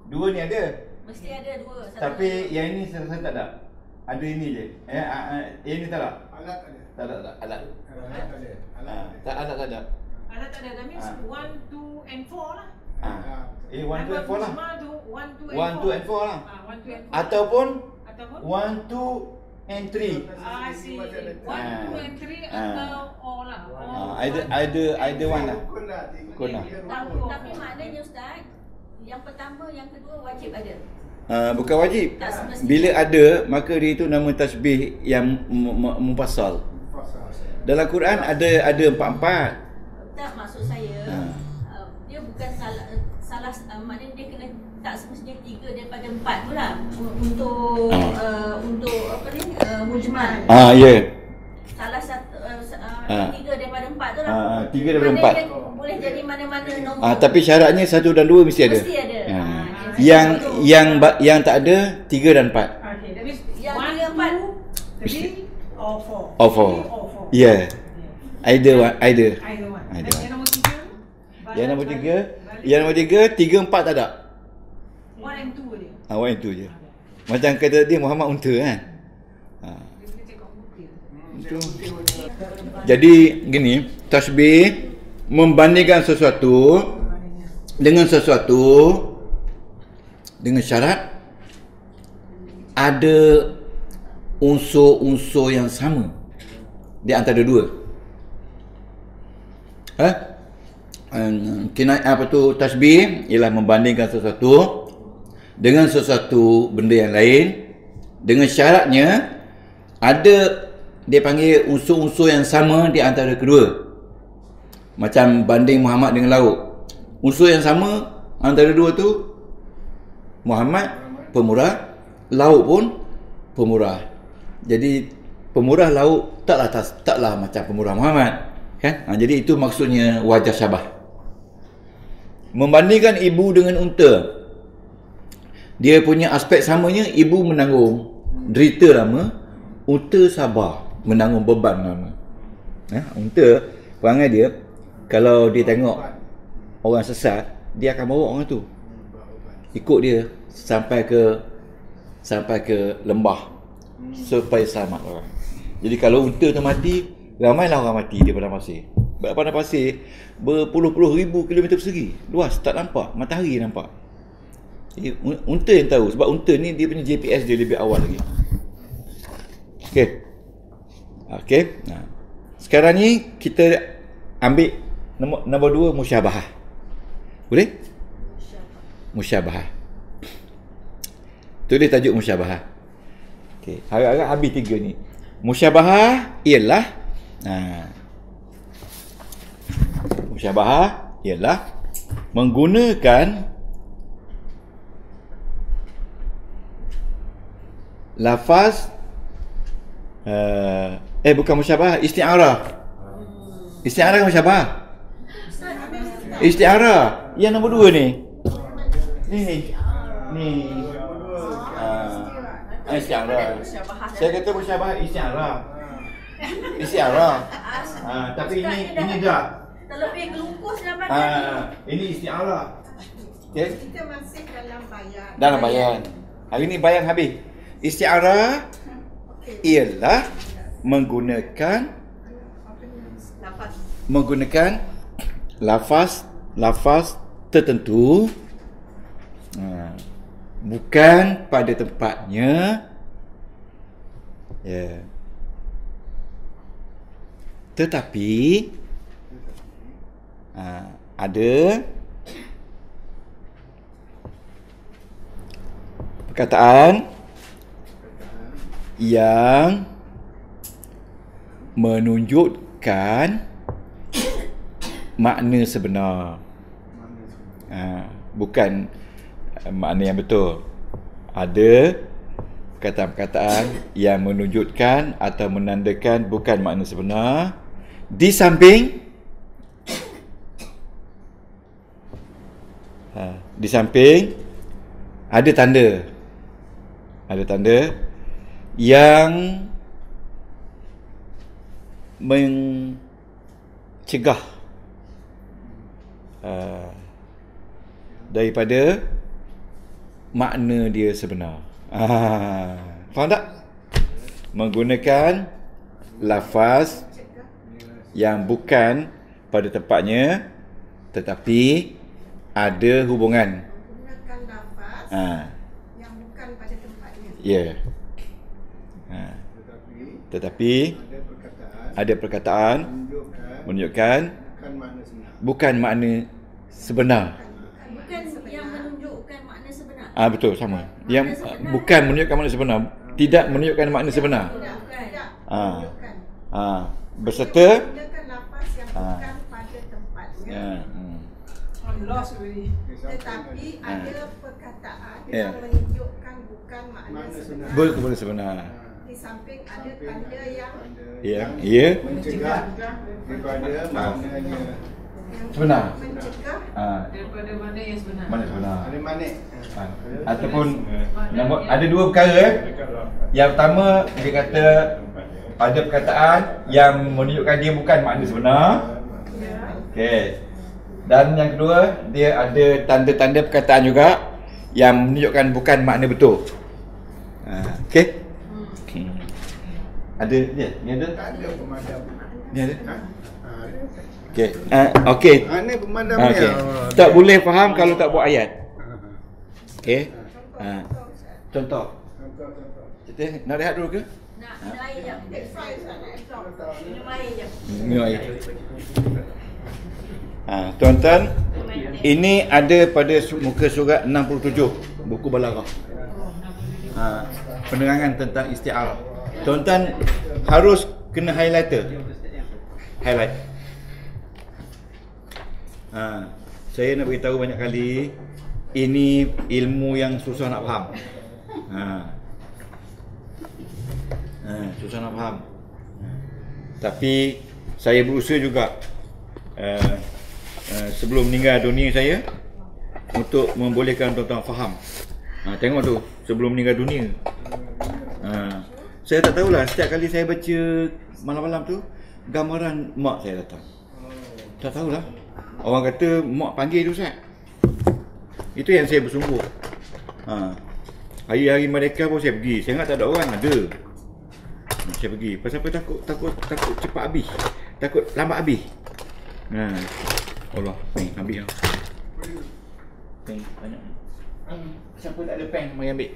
Dua ni ada. Mesti ada dua. Tapi yang ini saya tak ada. Ada ini je. Ini tak ada. Alat ada. Tak ada. Alat. Alat ada. Alat tak ada. Alat tak ada. That means 1, 2 and 4 lah. 1, 2 and 4 lah. 1, 2 and 4. 1, 2 and 4 lah. 1, 2 and 4. Ataupun 1, 1, 2 and 3. I see. 1, 2 and 3 atau all lah. Either one lah. Rukun lah. Tapi maknanya Ustaz, yang pertama, yang kedua wajib ada. Bukan wajib. Bila ada, maka dia itu nama tasbih yang mufassal. Dalam Quran ada 4. Tak, maksud saya dia bukan salah maknanya dia kena tak semestinya 3 daripada 4 tu lah untuk apa ni mujmal. Ya. Salah satu 3 daripada 4 tu lah. 3 daripada 4. Boleh jadi mana-mana nombor. Tapi syaratnya 1 dan 2 mesti ada. Mesti ada. Yang tak ada 3 dan 4. Okay, that means Yang 1, 3, 2, 3 or 4. Or 4. Yeah. Either one. Either one. Either one. Yang nombor 3? Yang nombor 3, 3, 4 tak ada. 1 and 2 dia. 1 and 2 je. Macam kata dia Muhammad unta kan. Dia boleh cakap mutil. Jadi gini, tasbih membandingkan sesuatu dengan sesuatu dengan syarat ada unsur-unsur yang sama di antara dua. Tasbih ialah membandingkan sesuatu dengan sesuatu benda yang lain dengan syaratnya ada dia panggil unsur-unsur yang sama di antara kedua. Macam banding Muhammad dengan lauk. Unsur yang sama antara dua tu, Muhammad pemurah, lauk pun pemurah. Jadi pemurah lauk taklah macam pemurah Muhammad, kan? Jadi itu maksudnya wajah syabah. Membandingkan ibu dengan unta, dia punya aspek samanya, ibu menanggung derita lama, unta sabar menanggung beban lama. Unta perangai dia, kalau dia tengok orang sesat, dia akan bawa orang tu, ikut dia sampai ke lembah supaya selamat orang. Jadi kalau unta tu mati, ramailah orang mati di padang pasir. Sebab padang pasir berpuluh-puluh ribu kilometer persegi, luas, tak nampak, matahari nampak. Jadi, unta yang tahu, sebab unta ni dia punya GPS dia lebih awal lagi. Okey. Sekarang ni kita ambil nombor 2, musyabahah. Boleh? Musyabahah. Tulis tajuk musyabahah. Okey, harap-harap habis 3 ni. Musyabahah ialah menggunakan lafaz bukan musyabahah, isti'arah. Isti'arah kan musyabahah? Isti'arah yang nombor 2 ni. Ni. Isti'arah. Saya kata musyabahah isti'arah. Isti'arah. Tapi ini dah. Terlebih gelungkus dalam ini isti'arah. Okey. Kita masih dalam bayan. Dalam bayan. Hari ni bayan habis. Isti'arah ialah menggunakan lafaz tertentu bukan pada tempatnya, tetapi ada perkataan yang menunjukkan makna sebenar, bukan makna yang betul. Ada perkataan-perkataan yang menunjukkan atau menandakan bukan makna sebenar, di samping ada tanda yang mencegah daripada makna dia sebenar. Faham tak? Menggunakan lafaz yang bukan pada tempatnya tetapi ada hubungan. Gunakan lafaz yang bukan pada tempatnya. Ya. Tetapi ada perkataan menunjukkan bukan makna sebenar. Bukan yang menunjukkan makna sebenar. Betul, sama. Yang bukan menunjukkan makna sebenar, tidak menunjukkan makna sebenar. Berserta Gunakan lafaz yang bukan pada tempatnya. I'm lost already. Tetapi ada perkataan yang menunjukkan bukan makna sebenar. Bukan sebenar. Di samping ada tanda yang mencegah daripada maknanya sebenar. mencegah Daripada mana yang sebenar. Mana sebenar. ada manik. Ataupun ada dua perkara. Yang pertama dia kata ada perkataan yang menunjukkan dia bukan makna sebenar. Okey. Dan yang kedua, dia ada tanda-tanda perkataan juga yang menunjukkan bukan makna betul. Okey. Ada ni ada. Tak ada pemadam. Ni ada. Okey. Okey. Mana pemadam Okey. dia? Tak boleh faham kalau tak buat ayat. Okey. Contoh. Kita nak rehat dulu ke? Nak minum air jap. take five nak absorb. Minum air jap. Minum air. Tuan-tuan, ini ada pada muka surat 67 buku Balaghah. Penerangan tentang isti'arah. Tuan-tuan harus kena highlighter. Highlight. Saya nak beritahu banyak kali, ini ilmu yang susah nak faham. Susah nak faham. Tapi saya berusaha juga sebelum meninggal dunia saya untuk membolehkan tuan-tuan faham. Tengok tu, sebelum meninggal dunia. Saya tak tahulah, setiap kali saya baca malam-malam tu, gambaran mak saya datang. Tak tahulah. Orang kata mak panggil tu Ustaz. Itu yang saya bersungguh. Hari-hari mereka pun saya pergi. Saya ingat tak ada orang, ada. Saya pergi. Pasal apa? Takut cepat habis. Takut lambat habis. Allah, ni ambil lah. Pen banyak. Siapa tak ada pen, mari ambil.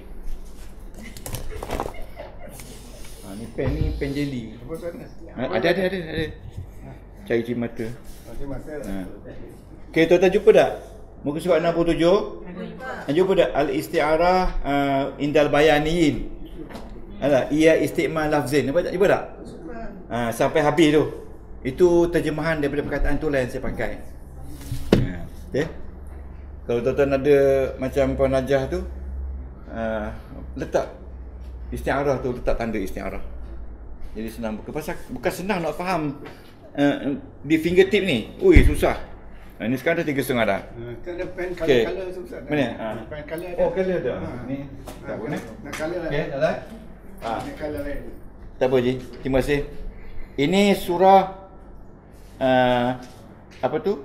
Ni pen jelly. Ada. Cari cimata. Okey, tuan-tuan jumpa tak? Muka surat 67. Jumpa tak? Al-isti'arah indal bayaniyin. Ia isti'mal lafzin. Jumpa tak? Sampai habis tu. Itu terjemahan daripada perkataan tu lah yang saya pakai. Okay. Kalau tuan-tuan ada macam penajah tu, letak isti'arah tu, letak tanda isti'arah. Jadi senang buka. Pasal bukan senang nak faham di fingertip ni. Ui, susah. Ni sekarang dah 3.5 dah. Kan ada pen color susah. Mana? Pen color ada. Oh, color ada. Ni. Tak apa ni. Nak color lah. Okey, dah. Nak color lain. Tak apa, Ji. Terima kasih. Ini surah apa tu?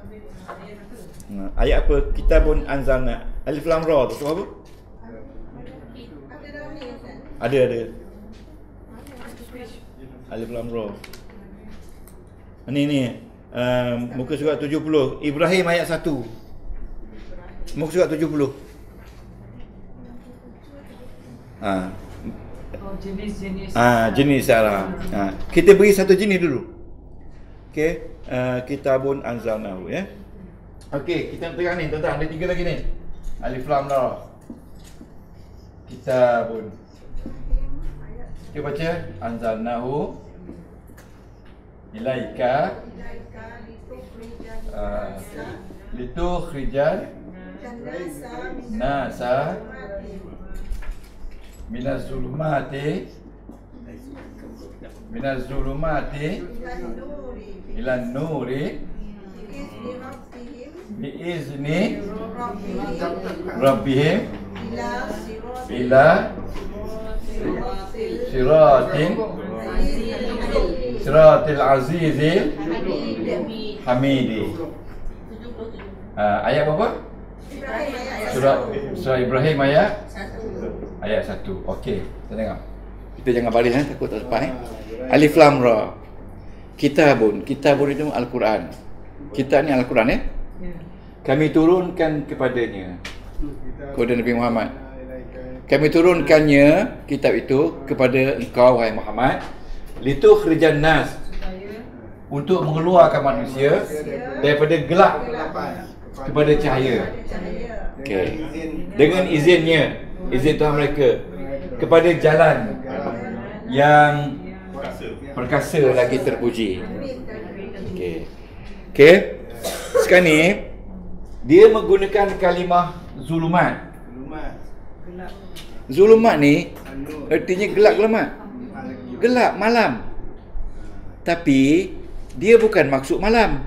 Ayat apa? Kitabun anzalna. Alif Lam Ra tu surah apa? Ada dalam ni Ustaz. Ada. Alif Lam Ra. Ni. Muka surat 70. Ibrahim ayat 1. Muka surat 70. Jenis-jenis. Jenis salah. Kita beri satu jenis dulu. Okey, kitabun anzalnahu ya. Okey, kita tengok ni tuan-tuan, ada 3 lagi ni. Alif Lam Ra. Kitabun. Kita baca anzalnahu ilaika litukhrijal nasa minaz zulumati ilan nuri biizni rabbihim ila siratil azizil hamidi. Ayat berapa? Surah Ibrahim ayat 1. Okey, kita tengok. Kita jangan baris takut tak sempat Alif Lam Ra. Kitabun itu Al-Quran. Kitab ni Al-Quran Kami turunkan kepadanya, kepada Nabi Muhammad. Kami turunkannya kitab itu kepada engkau wahai Muhammad, litukhrijan nas, untuk mengeluarkan manusia daripada gelap kepada cahaya. Okey. Dengan izinnya, izin Tuhan mereka, kepada jalan yang perkasa lagi terpuji. Okey. Okey. Sekarang ni dia menggunakan kalimah zulumat. Zulumat ni artinya gelap gelamat. Gelap malam. Tapi dia bukan maksud malam.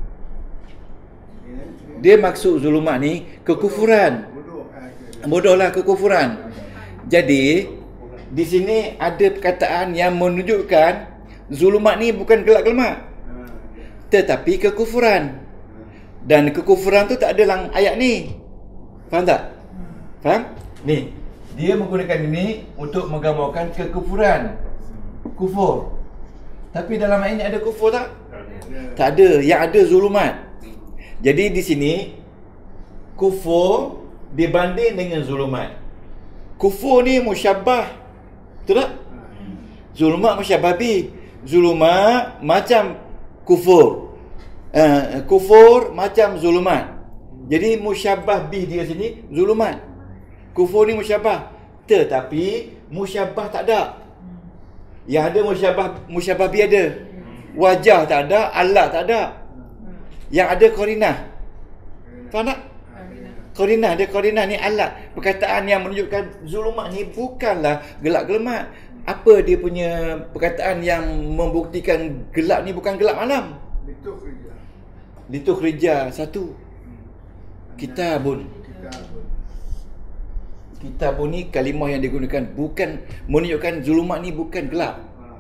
Dia maksud zulumat ni kekufuran. Bodohlah, kekufuran. Jadi di sini ada perkataan yang menunjukkan zulumat ni bukan gelap gelamat, tetapi kekufuran. Dan kekufuran tu tak ada dalam ayat ni. Faham tak? Faham? Ni, dia menggunakan ini untuk menggambarkan kekufuran. Kufur. Tapi dalam ayat ni ada kufur tak? Tak ada. Yang ada zulumat. Jadi di sini kufur dibanding dengan zulumat. Kufur ni musyabbah. Betul tak? Zulumat musyabbah bi. Zulumat macam kufur. Kufur macam zulumat. Jadi musyabbah bi dia sini zulumat. Kufur ni musyabbah. Tetapi musyabbah tak ada. Yang ada musyabbah bi ada. Wajah tak ada, alat tak ada. Yang ada qarinah. Faham tak? Qarinah, dia qarinah ni alat. Perkataan yang menunjukkan zulumat ni bukanlah gelap gelamat. Apa dia punya perkataan yang membuktikan gelap ni bukan gelap malam? Litukhrija 1. Kitabun. Kitabun ni kalimah yang digunakan bukan menunjukkan zulumat ni bukan gelap.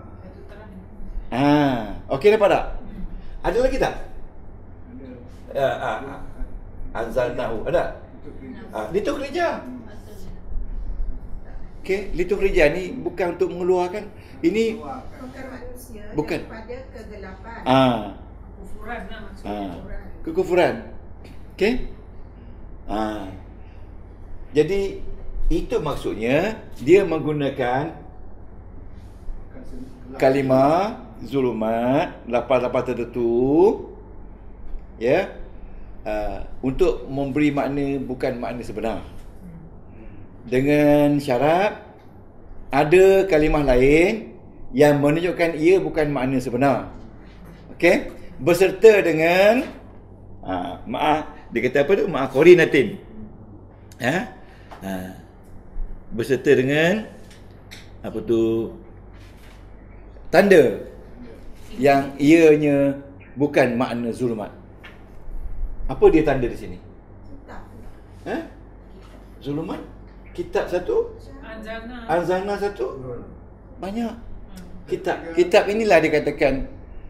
Okey, dapat tak? Ada lagi tak? Anzalnahu ada? Litukhrija. Okey, litukhrija ni bukan untuk mengeluarkan. Ini bukan daripada kegelapan. Kufuran lah maksudnya. Kekufuran. Okey? Jadi itu maksudnya dia menggunakan kalimah zulumat, lapan-lapan tertentu, ya, untuk memberi makna bukan makna sebenar. Dengan syarat ada kalimah lain yang menunjukkan ia bukan makna sebenar. Okey? Berserta dengan dia kata apa tu? Ma'a qarinatin. Berserta dengan apa tu? Tanda yang ianya bukan makna zulumat. Apa dia tanda di sini? Zulumat? Kitab 1? Anzalna 1? Banyak. Kitab inilah dikatakan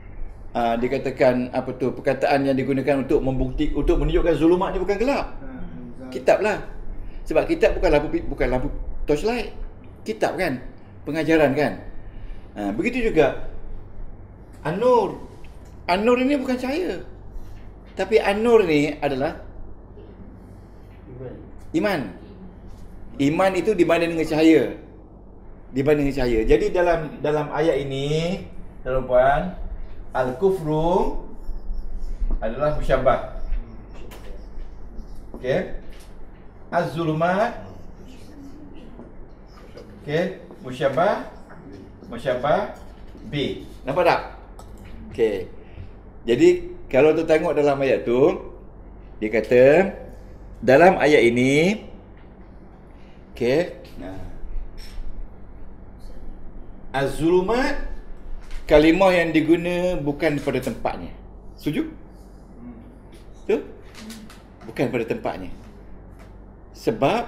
apa tu, perkataan yang digunakan untuk untuk menunjukkan zulumat ni bukan gelap. Kitab lah. Sebab kitab bukan lampu torchlight. Kitab kan, pengajaran kan. Begitu juga An-Nur. An-Nur ini bukan cahaya. Tapi An-Nur ni adalah iman. Iman itu dibanding dengan cahaya. Dibanding dengan cahaya. Jadi dalam ayat ini, tuan-tuan, al-kufru adalah musyabbah. Okey. Az-zulumat, okey, musyabbah B. Nampak tak? Okey. Jadi kalau tu tengok dalam ayat tu, dia kata dalam ayat ini, okey, az-zulumat kalimah yang diguna bukan pada tempatnya. Setuju? Betul? Bukan pada tempatnya. Sebab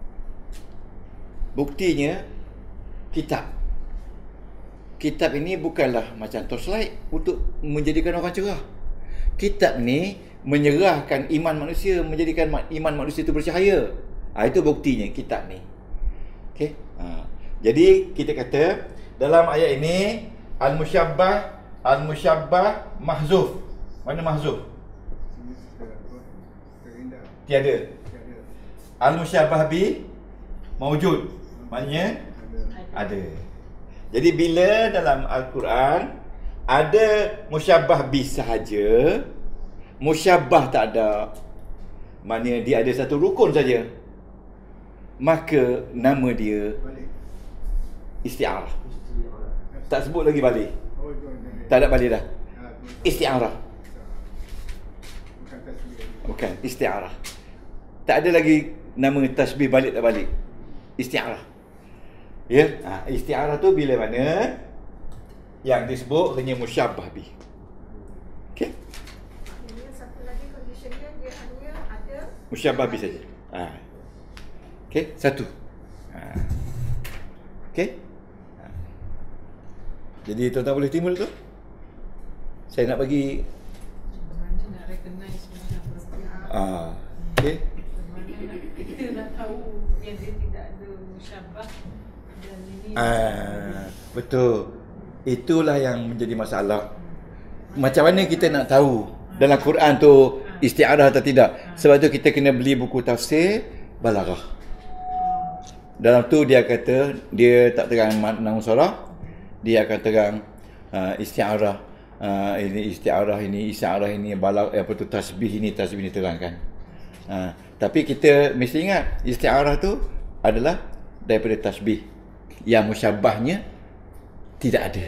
buktinya kitab. Kitab ini bukanlah macam torchlight untuk menjadikan orang cerah. kitab ni menyerahkan iman manusia, menjadikan iman manusia itu bercahaya. Itu buktinya kitab ni. Okey. Jadi kita kata dalam ayat ini al-musyabbah mahzuf. Mana mahzuf? Tiada. Al-musyabbah bi maujud. Maknanya ada. Jadi bila dalam Al-Quran ada musyabbah bi sahaja, musyabbah tak ada, maknanya dia ada satu rukun saja, maka nama dia isti'arah. Tak sebut lagi balik. Tak ada balik dah. Isti'arah. Bukan isti'arah. Tak ada lagi nama tasbih balik tak balik. Isti'arah. Ya, isti'arah tu bila mana yang disebut hanya musyabbah bi. Okey. Ini satu lagi conditionnya dia hanya ada Musyabbah bi saja. Okey, satu. Okey. Jadi tuan-tuan boleh timbul tu? Saya nak bagi Mana nak recognize macam berapa. okey. Mana kita nak tahu yang dia tidak ada musyabbah dan ini Betul. Itulah yang menjadi masalah. Macam mana kita nak tahu dalam Quran tu isti'arah atau tidak? Sebab tu kita kena beli buku tafsir Balaghah. Dalam tu dia kata, dia tak terang makna musyawarah, dia akan terang isti'arah, ini isti'arah, ini isti'arah, ini apa tu tasbih ini terangkan. Tapi kita mesti ingat isti'arah tu adalah daripada tasbih yang musyabbahnya tidak ada.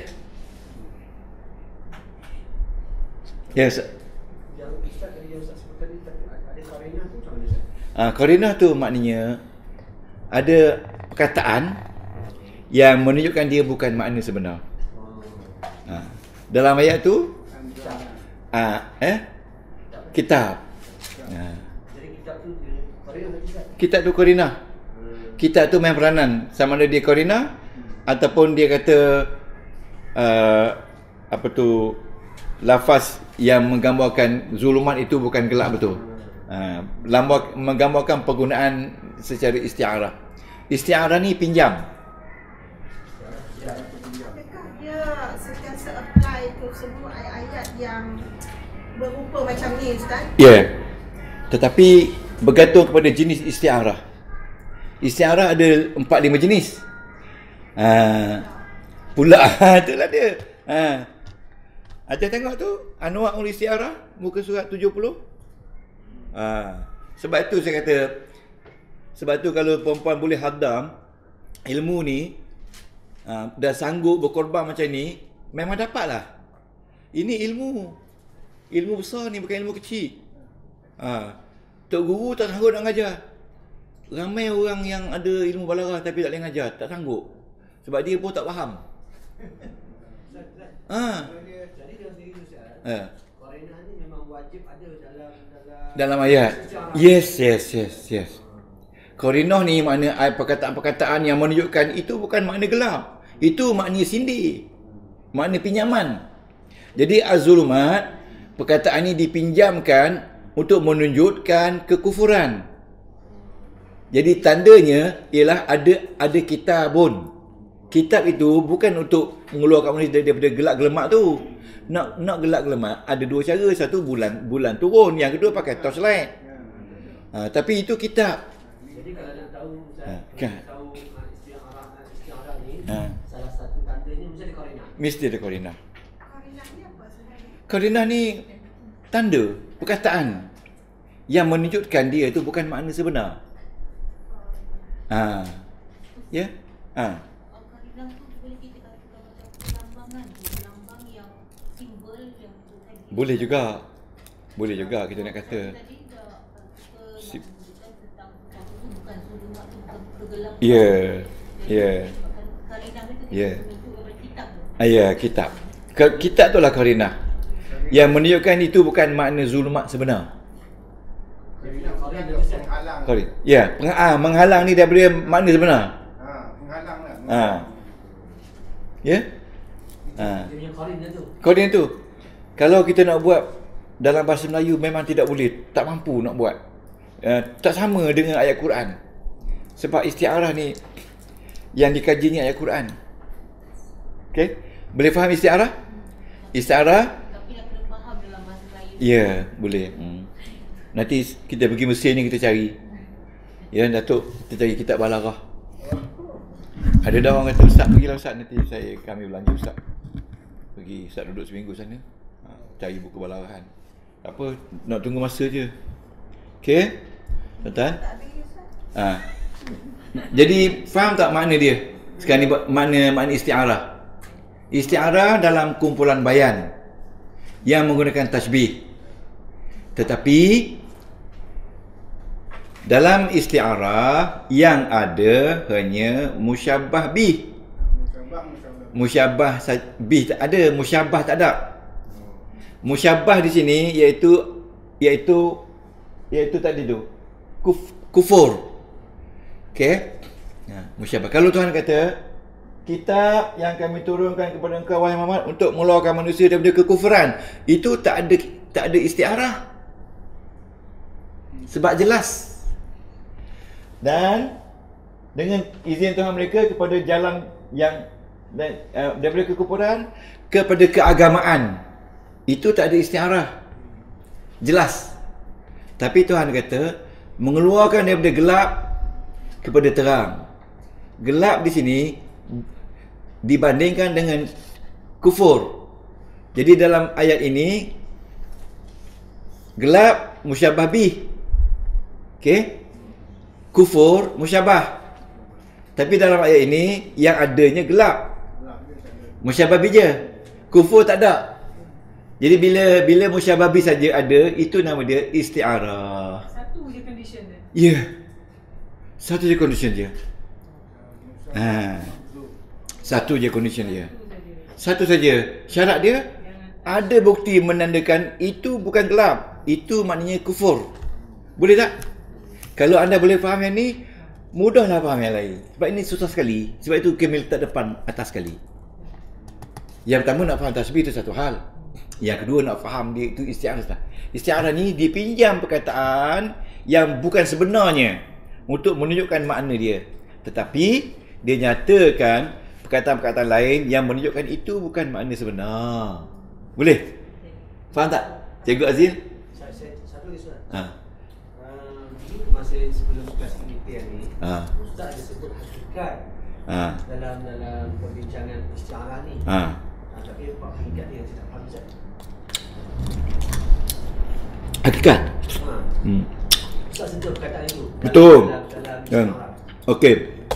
Yes. Yang Ustaz tadi yang Ustaz sebut tadi ada qarinah tu macam mana Ustaz? Qarinah tu maknanya ada perkataan yang menunjukkan dia bukan makna sebenar. Dalam ayat tu kitab. Jadi kitab tu qarinah ke Ustaz? Kitab tu qarinah. Kitab tu main peranan, sama ada dia qarinah ataupun dia kata apa tu lafaz yang menggambarkan zulumat itu bukan gelap betul. Menggambarkan penggunaan secara isti'arah. Isti'arah ni pinjam. Adakah dia sentiasa apply tu semua ayat-ayat yang berupa macam ni Ustaz? Ya. Tetapi bergantung kepada jenis isti'arah. Isti'arah ada 4-5 jenis. Pula itulah dia. Ada tengok tu Anwa'ul Isti'arah muka surat 70. Sebab itu saya kata, sebab tu kalau perempuan boleh hadam ilmu ni, dah sanggup berkorban macam ni, memang dapatlah. Ini ilmu besar ni, bukan ilmu kecil. Tok guru tak sanggup nak ngajar. Ramai orang yang ada ilmu balaghah tapi tak boleh ngajar, tak sanggup. Sebab dia pun tak faham. Jadi dia sendiri Ustaz. Qarinah ni memang wajib ada dalam ayat. Yes. Qarinah ni makna perkataan-perkataan yang menunjukkan itu bukan makna gelap. Itu makna sindir. Makna pinjaman. Jadi az-zulumat, perkataan ini dipinjamkan untuk menunjukkan kekufuran. Jadi tandanya ialah ada kitabun. Kitab itu bukan untuk mengeluarkan manusia daripada gelak gelemak tu. Nak gelak gelemak ada dua cara. Satu bulan turun, yang kedua pakai torchlight. Tapi itu kitab. Jadi kalau nak tahu tahu isti'arah ni, salah satu tandanya mesti ada qarinah. Mesti ada qarinah. Qarinah ni apa sebenarnya? Qarinah ni tanda, perkataan yang menunjukkan dia itu bukan makna sebenar. Ya? Qarinah tu boleh kita katakan macam pelambangan, pelambang yang simbol yang boleh juga. Boleh juga kita nak kata. tadi dah kita yang menunjukkan tentang itu bukan zulumat tu, bukan kegelapan. Ya. Qarinah itu Ya. menunjuk kepada kitab tu. Ya, kitab. Kitab itulah qarinah. Yang menunjukkan itu bukan makna zulumat sebenar. Qarinah. Ya, menghalang ni daripada makna sebenar. Menghalang lah. Ya? Dia punya qarinah tu. Qarinah tu. Kalau kita nak buat dalam bahasa Melayu memang tidak boleh, tak mampu nak buat. Tak sama dengan ayat Quran. Sebab isti'arah ni yang dikaji ni ayat Quran. Okey? Boleh faham isti'arah? Isti'arah? Tapi nak kena faham dalam bahasa Melayu. Ya, boleh. Nanti kita pergi Mesir ni kita cari. Ya, Datuk, kita cari kitab Balaghah. Ada dah orang kata, Ustaz pergilah Ustaz, nanti kami belanja Ustaz. Pergi Ustaz duduk seminggu sana. Cari buku Balaghahan. Tak apa, nak tunggu masa je. Okey? Tuan-tuan? Jadi faham tak makna dia? Sekarang ni makna isti'arah. Isti'arah dalam kumpulan bayan yang menggunakan tasbih. Tetapi dalam isti'arah yang ada hanya musyabbah bih. Musyabbah bih tak ada, musyabbah tak ada. Musyabbah di sini iaitu tadi tu kufur. Okey? Musyabbah. Kalau Tuhan kata, kitab yang kami turunkan kepada engkau wahai Muhammad untuk mengeluarkan manusia daripada kekufuran, itu tak ada isti'arah. Sebab jelas. Dan dengan izin Tuhan mereka kepada jalan yang daripada kekufuran kepada keagamaan, itu tak ada isti'arah. Jelas. Tapi Tuhan kata mengeluarkan daripada gelap kepada terang. Gelap di sini dibandingkan dengan kufur. Jadi dalam ayat ini gelap musyabbah bih. Okey? Kufur musyabbah. Tapi dalam ayat ini yang adanya gelap. Musyabbah bih je. Kufur tak ada. Jadi bila musyabbah bih saja ada, itu nama dia isti'arah. Satu je condition dia. Ya. Satu je condition dia. Satu je condition dia. Satu saja. Syarat dia ada bukti menandakan itu bukan gelap. Itu maknanya kufur. Boleh tak? Kalau anda boleh faham yang ni, mudahlah faham yang lain. Sebab ini susah sekali. Sebab itu kami letak depan atas sekali. Yang pertama nak faham tasbih itu satu hal. Yang kedua nak faham dia itu isti'arah. Isti'arah ni dipinjam perkataan yang bukan sebenarnya untuk menunjukkan makna dia. Tetapi dia nyatakan perkataan-perkataan lain yang menunjukkan itu bukan makna sebenar. Boleh? Faham tak? Cikgu Azil? Satu lagi soalan. Masa sebelum kelas penelitian ni, Ustaz ada sebut hakikat dalam perbincangan isti'arah ni. Tapi apa hakikat dia yang saya tak faham Ustaz? Hakikat? Ustaz sentuh perkataan itu. Betul. Dalam isti'arah. Okey.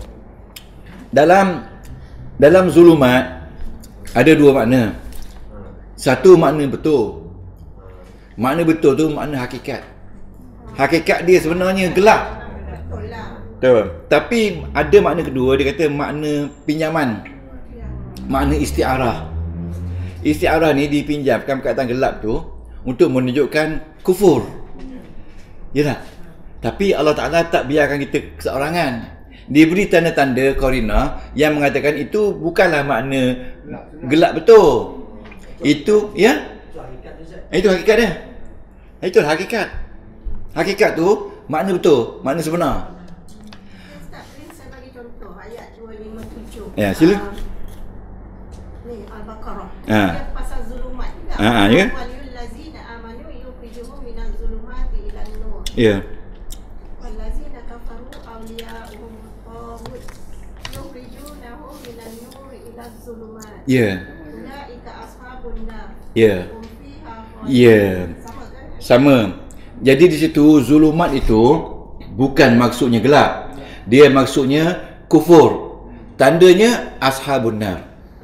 Dalam zulumat ada dua makna. Satu makna betul. Makna betul tu makna hakikat. Hakikat dia sebenarnya gelap. Betul. Tapi ada makna kedua, dia kata makna pinjaman. Makna isti'arah. Isti'arah ni dipinjamkan perkataan gelap tu untuk menunjukkan kufur. Ya tak? Tapi Allah Ta'ala tak biarkan kita keseorangan. Diberi tanda-tanda korina yang mengatakan itu bukanlah makna gelap betul. Itu, ya? Itu hakikat dia. Itu hakikat. Hakikat tu makna betul, makna sebenar. Ustaz, please saya bagi contoh ayat 257. Ya, sila. Ni Al-Baqarah. Ha. Dia pasal zulumat juga. Ya. Waliyul ladzina amanu yukhrijuhum minaz zulumati ilan nur. Ya. Wal ladzina kafaru awliya'uhum taghut yukhrijunahum minan nur ilaz zulumat. Ya. Ulaika ashabun nar. Ya. Hum fiha Ya. Sama kan? Sama. Jadi di situ zulumat itu bukan maksudnya gelap. Dia maksudnya kufur. Tandanya ashabun nar.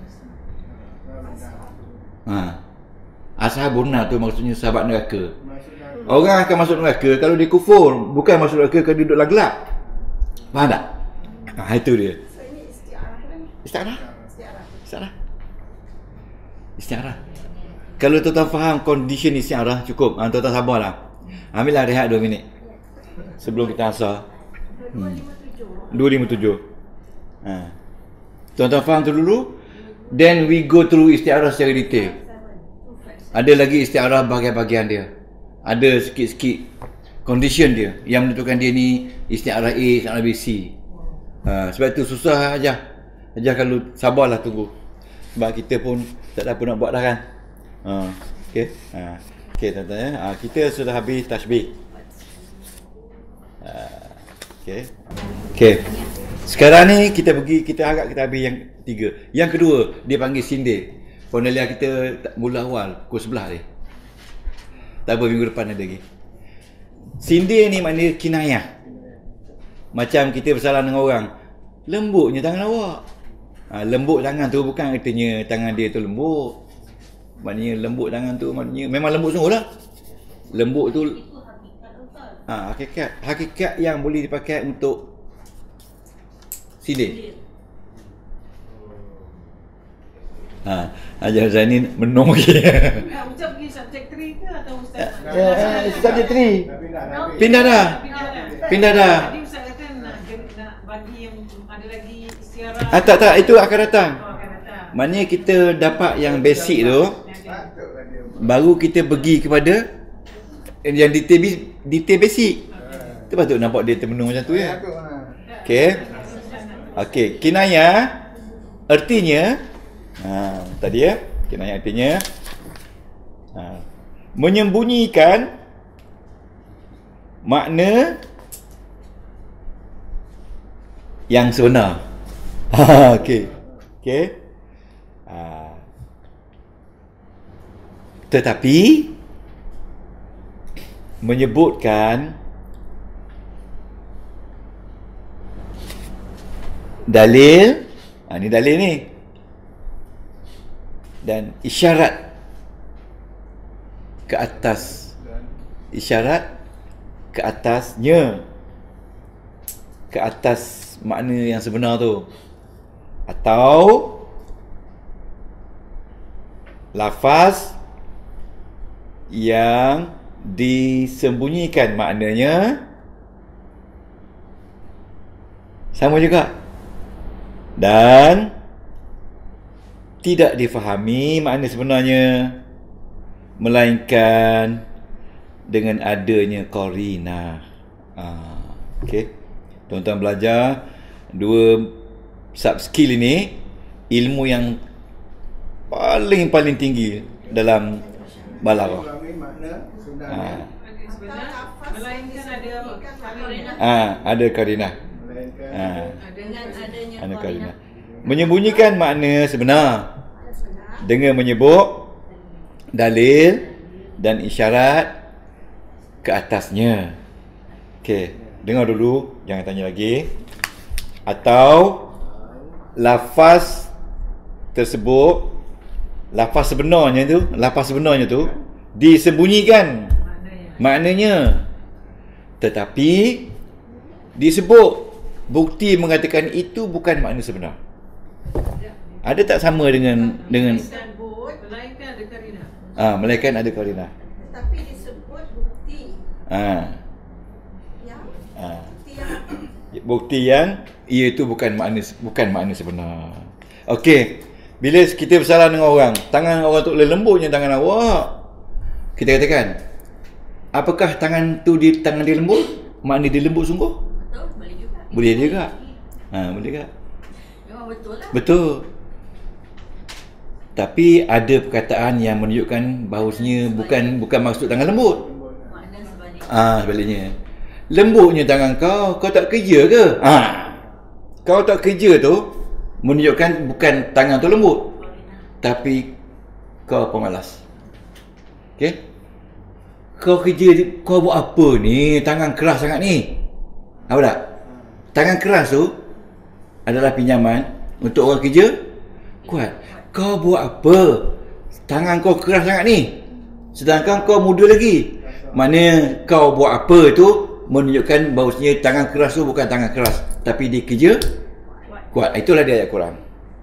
Ashabun nar tu maksudnya sahabat neraka. Orang akan masuk neraka kalau dia kufur, bukan masuk neraka kalau dia duduk dalam gelap. Faham tak? Itu dia. So ini isti'arah kan? Isti'arah. Isti'arah. Isti'arah. Kalau tuan-tuan faham condition isti'arah, cukup. Tuan-tuan sabarlah. Ambillah rehat 2 minit sebelum kita asar. 257. Tuan-tuan faham tu dulu. Then we go through isti'arah secara detail. Ada lagi istiarah bahagian-bahagian dia. Ada sikit-sikit condition dia yang menentukan dia ni istiarah A, istiarah B, C. Sebab tu susah aja. Aja kalau sabarlah tunggu. Sebab kita pun tak ada apa nak buat dah kan. Okey. Okey tuan-tuan ya. Kita sudah habis tasbih. Okey. Okey. Sekarang ni kita harap kita habis yang 3. Yang kedua dia panggil sindir. Cornelia kita mula awal pukul 11 ni. Tak apa, minggu depan ada lagi. Sindir ni maknanya kinayah. Macam kita bersalah dengan orang, lembutnya tangan awak. Lembut tangan tu bukan artinya tangan dia tu lembut. Maknanya lembut tangan tu maknanya memang lembut sungguh lah. Lembut tu hakikat yang boleh dipakai untuk sindir. Ajar Zainin menung lagi. Ustaz pergi subjek 3 ke atau Ustaz? Subjek 3. Pindah dah. Tadi Ustaz kata nak bagi yang ada lagi istiarah. Tak, itu akan datang. Maknanya kita dapat yang basic tu, baru kita pergi kepada yang detail basic. Kita patut nampak dia termenung macam tu ya. Okey, kinayah artinya tadi ya, kinayah artinya menyembunyikan makna yang sebenar. Okey. Tetapi menyebutkan dalil, ni dalil ni, dan isyarat ke atas, isyarat ke atasnya, ke atas makna yang sebenar tu, atau lafaz yang disembunyikan maknanya sama juga dan tidak difahami makna sebenarnya melainkan dengan adanya qarinah. Okey. Tuan-tuan belajar 2 sub skill ini, ilmu yang paling tinggi dalam balaghah. Melainkan ada qarinah. Ada qarinah. Menyembunyikan makna sebenar dengan menyebut dalil dan isyarat ke atasnya. Okey, dengar dulu, jangan tanya lagi. Atau lafaz tersebut, lafaz sebenarnya tu disembunyikan maknanya, tetapi disebut bukti mengatakan itu bukan makna sebenar. Ada tak sama dengan melainkan ada qarinah. Melainkan ada qarinah. Tapi disebut bukti. Bukti yang iaitu bukan makna sebenar. Okey. Bila kita bersalah dengan orang, tangan orang tu lembutnya tangan awak, kita katakan, apakah tangan tu tangan dia lembut? Makna dia lembut sungguh? Betul, boleh juga. Boleh juga. Boleh juga. Memang betul lah. Betul. Tapi ada perkataan yang menunjukkan bahawasanya bukan maksud tangan lembut. Makna sebaliknya. Sebaliknya. Lembutnya tangan kau tak kerja ke? Kau tak kerja tu menunjukkan bukan tangan tu lembut, tapi kau pemalas. Okey? Kau kerja, kau buat apa ni? Tangan keras sangat ni. Apa tak? Tangan keras tu adalah pinjaman untuk orang kerja kuat. Kau buat apa? Tangan kau keras sangat ni, sedangkan kau muda lagi. Mana kau buat apa tu menunjukkan bahawasanya tangan keras tu bukan tangan keras, tapi dia kerja kuat. Itulah dia ayat Quran.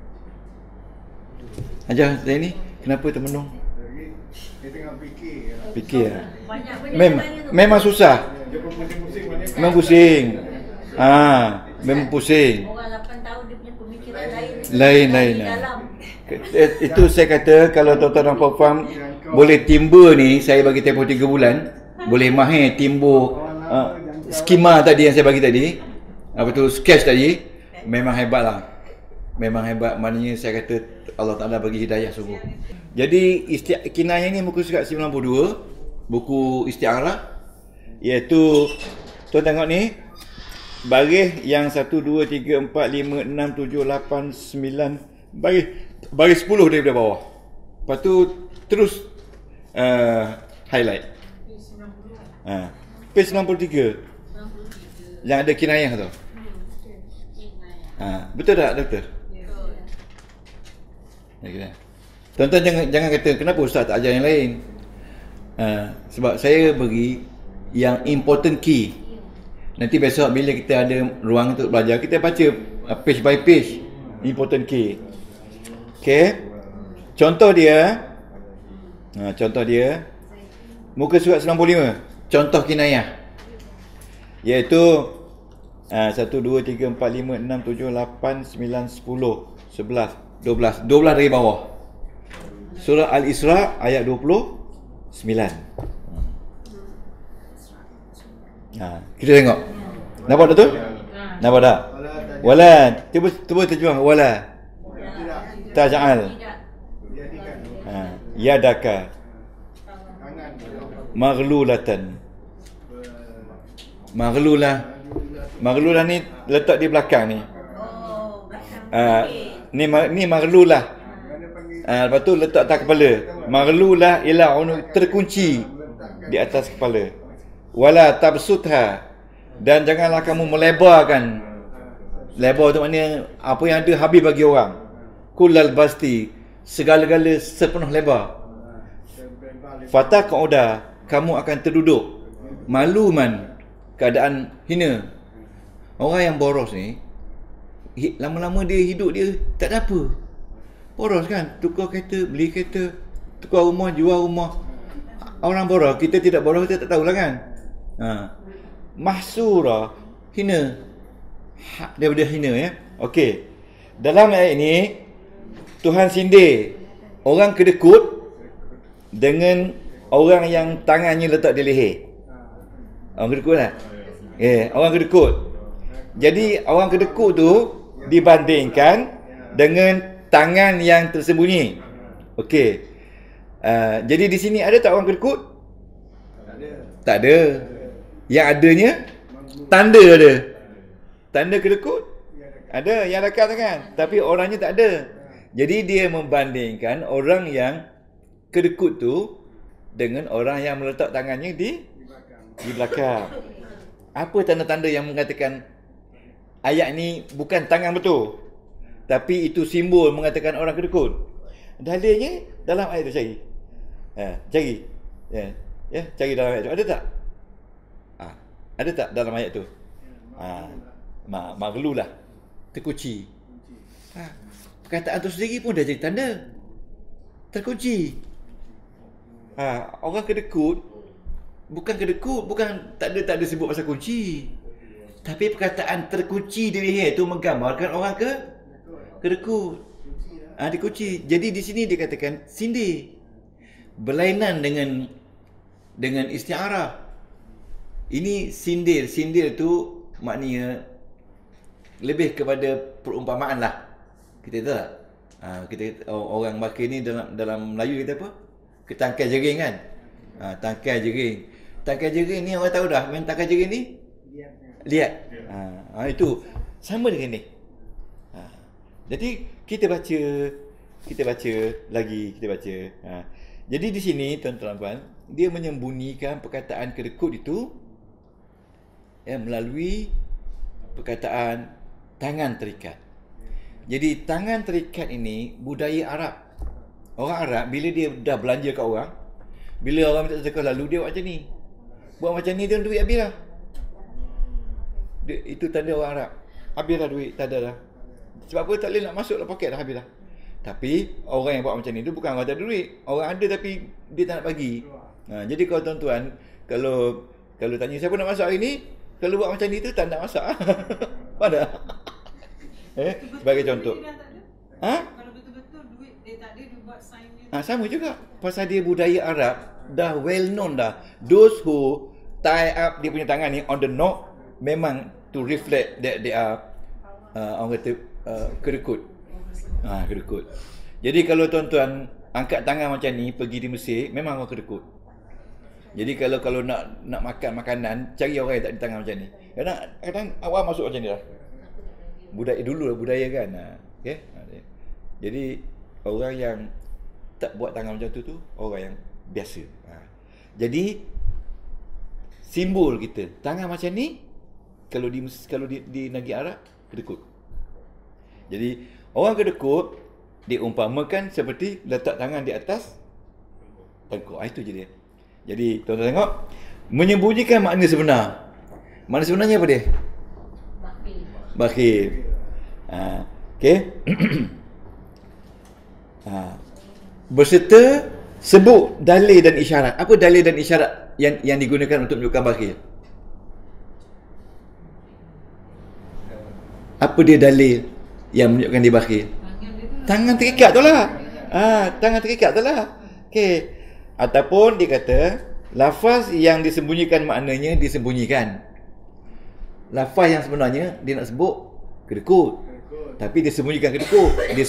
Ajar saya ni kenapa termenung? Dia tengah fikir. Banyak benda memang susah. Dia pun pusing-pusing mana. Memang pusing. Memang pusing. Orang 8 tahun dia punya pemikiran lain. Lain. Itu saya kata kalau tuan-tuan nampak faham, boleh timba ni saya bagi tempoh 3 bulan. Boleh mahir timbul skema tadi yang saya bagi tadi. Apa tu, sketch tadi. Memang hebat lah. Memang hebat. Maknanya saya kata Allah Ta'ala bagi hidayah sungguh. Jadi kinayah ni muka surat 92, buku isti'arah, iaitu tuan tengok ni, baris yang 1, 2, 3, 4, 5, 6, 7, 8, 9, baris 10 daripada bawah. Lepas tu terus highlight. Page 93 yang ada kinayah tu. Betul tak doktor? Betul. Tuan-tuan jangan kata kenapa ustaz tak ajar yang lain. Sebab saya bagi yang important key. Nanti besok bila kita ada ruang untuk belajar, kita baca page by page important key. Okey. Contoh dia muka surat 95, contoh kinayah, iaitu 1, 2, 3, 4, 5, 6, 7, 8, 9, 10, 11, 12 dari bawah. Surah Al-Isra ayat 29. Kita tengok. Nampak tak tu? Nampak tak? Wala. Cuba terjemah wala. Taj'al yadaka maghlulatan. Maghlulah ni letak di belakang ni. Ni maghlulah. Lepas tu letak atas kepala. Maghlulah ila unuq, terkunci di atas kepala. Wala tabsutha, dan janganlah kamu melebarkan. Lebar tu maknanya apa yang ada habis bagi orang. Kullal basti, segala-gala sepenuh lebar. Fataqauda, kamu akan terduduk. Maluman, keadaan hina. Orang yang boros ni, lama-lama dia hidup dia tak ada apa. Boros kan, tukar kereta, beli kereta, tukar rumah, jual rumah. Orang boros, kita tidak boros, kita tak tahulah kan. Mahsura, hina. Daripada hina ya. Okey. Dalam ayat ini Tuhan sindir orang kedekut dengan orang yang tangannya letak di leher. Orang kedekut lah. Orang kedekut. Jadi orang kedekut tu dibandingkan dengan tangan yang tersembunyi. Okey. Jadi di sini ada tak orang kedekut? Tak ada. Yang adanya tanda ada. Tanda kedekut ada, yang dekat kan, tapi orangnya tak ada. Jadi dia membandingkan orang yang kedekut tu dengan orang yang meletak tangannya di belakang. Apa tanda-tanda yang mengatakan ayat ni bukan tangan betul, tapi itu simbol mengatakan orang kedekut? Dalilnya dalam ayat tu, cari. Cari. Cari dalam ayat tu. Ada tak? Ada tak dalam ayat tu? Maghlulah, terkunci. Perkataan tu sendiri pun dah jadi tanda terkunci. Orang kedekut bukan tak ada sebut pasal kunci. Tapi perkataan terkunci di leher tu menggambarkan orang kedekut. Dikunci. Jadi di sini dikatakan sindir. Berlainan dengan isti'arah. Ini sindir. Sindir tu maknanya lebih kepada perumpamaan lah. Kita tahu tak? Kita orang makan ni dalam Melayu kita apa? Ketangkai jering kan? Tangkai jering. Tangkai jering ni orang tahu dah. Main tangkai jering ni? Lihat. Itu sama dengan ni. Jadi kita baca lagi. Jadi di sini tuan-tuan, dia menyembunyikan perkataan kedekut itu melalui perkataan tangan terikat. Jadi tangan terikat ini budaya Arab. Orang Arab bila dia dah belanja kat orang, bila orang minta sedekah lalu dia buat macam ni. Buat macam ni dia duit habis lah. Itu tanda orang Arab. Habis lah duit, tak ada lah. Sebab apa? Tak boleh nak masuk lah poket dah, habis lah. Tapi orang yang buat macam ni tu bukan orang tak ada duit. Orang ada tapi dia tak nak bagi. Jadi kalau tuan-tuan, kalau tanya siapa nak masuk hari ni, kalau buat macam ni tu tak nak masak. Mana? Sebagai contoh. Kalau betul-betul duit dia tak ada, dia buat sign dia Sama juga. Pasal dia budaya Arab dah well known dah. Those who tie up dia punya tangan ni on the knob memang to reflect that they are orang kata kedekut. Kedekut. Jadi kalau tuan-tuan angkat tangan macam ni pergi di Mesir, memang orang kedekut. Jadi kalau nak makan makanan, cari orang yang tak ada tangan macam ni. Kadang awak masuk macam ni lah. Budaya kan. Okey. Jadi orang yang tak buat tangan macam tu orang yang biasa. Jadi simbol kita tangan macam ni kalau di negeri Arab kedekut. Jadi orang kedekut diumpamakan seperti letak tangan di atas tengkuk. Itu je dia. Jadi tuan-tuan tengok, menyembunyikan makna sebenar. Makna sebenarnya apa dia? Bakhil. Okey. Berserta sebut dalil dan isyarat. Apa dalil dan isyarat yang digunakan untuk menunjukkan bakhil? Apa dia dalil yang menunjukkan dia bakhil? Tangan terikat tu lah. Tangan terikat tu lah. Okey. Ataupun dia kata lafaz yang disembunyikan maknanya disembunyikan. Lafaz yang sebenarnya dia nak sebut kedekut. Tapi dia sembunyikan kedekut. Dia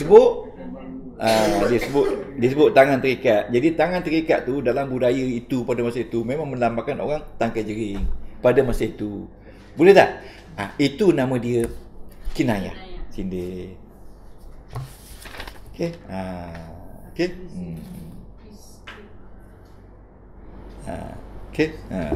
sebut tangan terikat. Jadi tangan terikat tu dalam budaya itu pada masa itu memang melambangkan orang tangkai jering pada masa itu. Boleh tak? Itu nama dia kinayah. Sindir. Okey. Okey. Okey.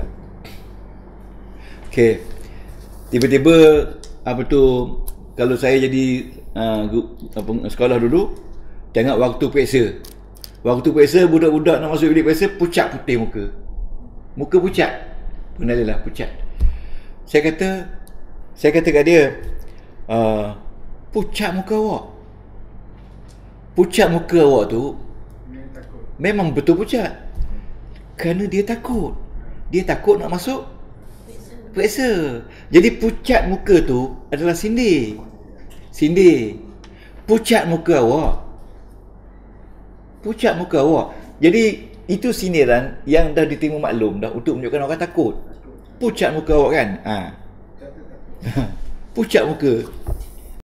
Okey. Tiba-tiba apa tu kalau saya jadi sekolah dulu, tengok waktu periksa. Waktu periksa budak-budak nak masuk bilik periksa pucat putih muka. Muka pucat. Penalilah pucat. Saya kata kat dia, pucat muka awak. Pucat muka awak tu memang betul pucat. Kerana dia takut. Dia takut nak masuk periksa. Jadi pucat muka tu adalah sindir. Sindir. Pucat muka awak. Pucat muka awak. Jadi itu sindiran yang dah diterima maklum dah untuk menunjukkan orang takut. Pucat muka awak kan? Pucat muka.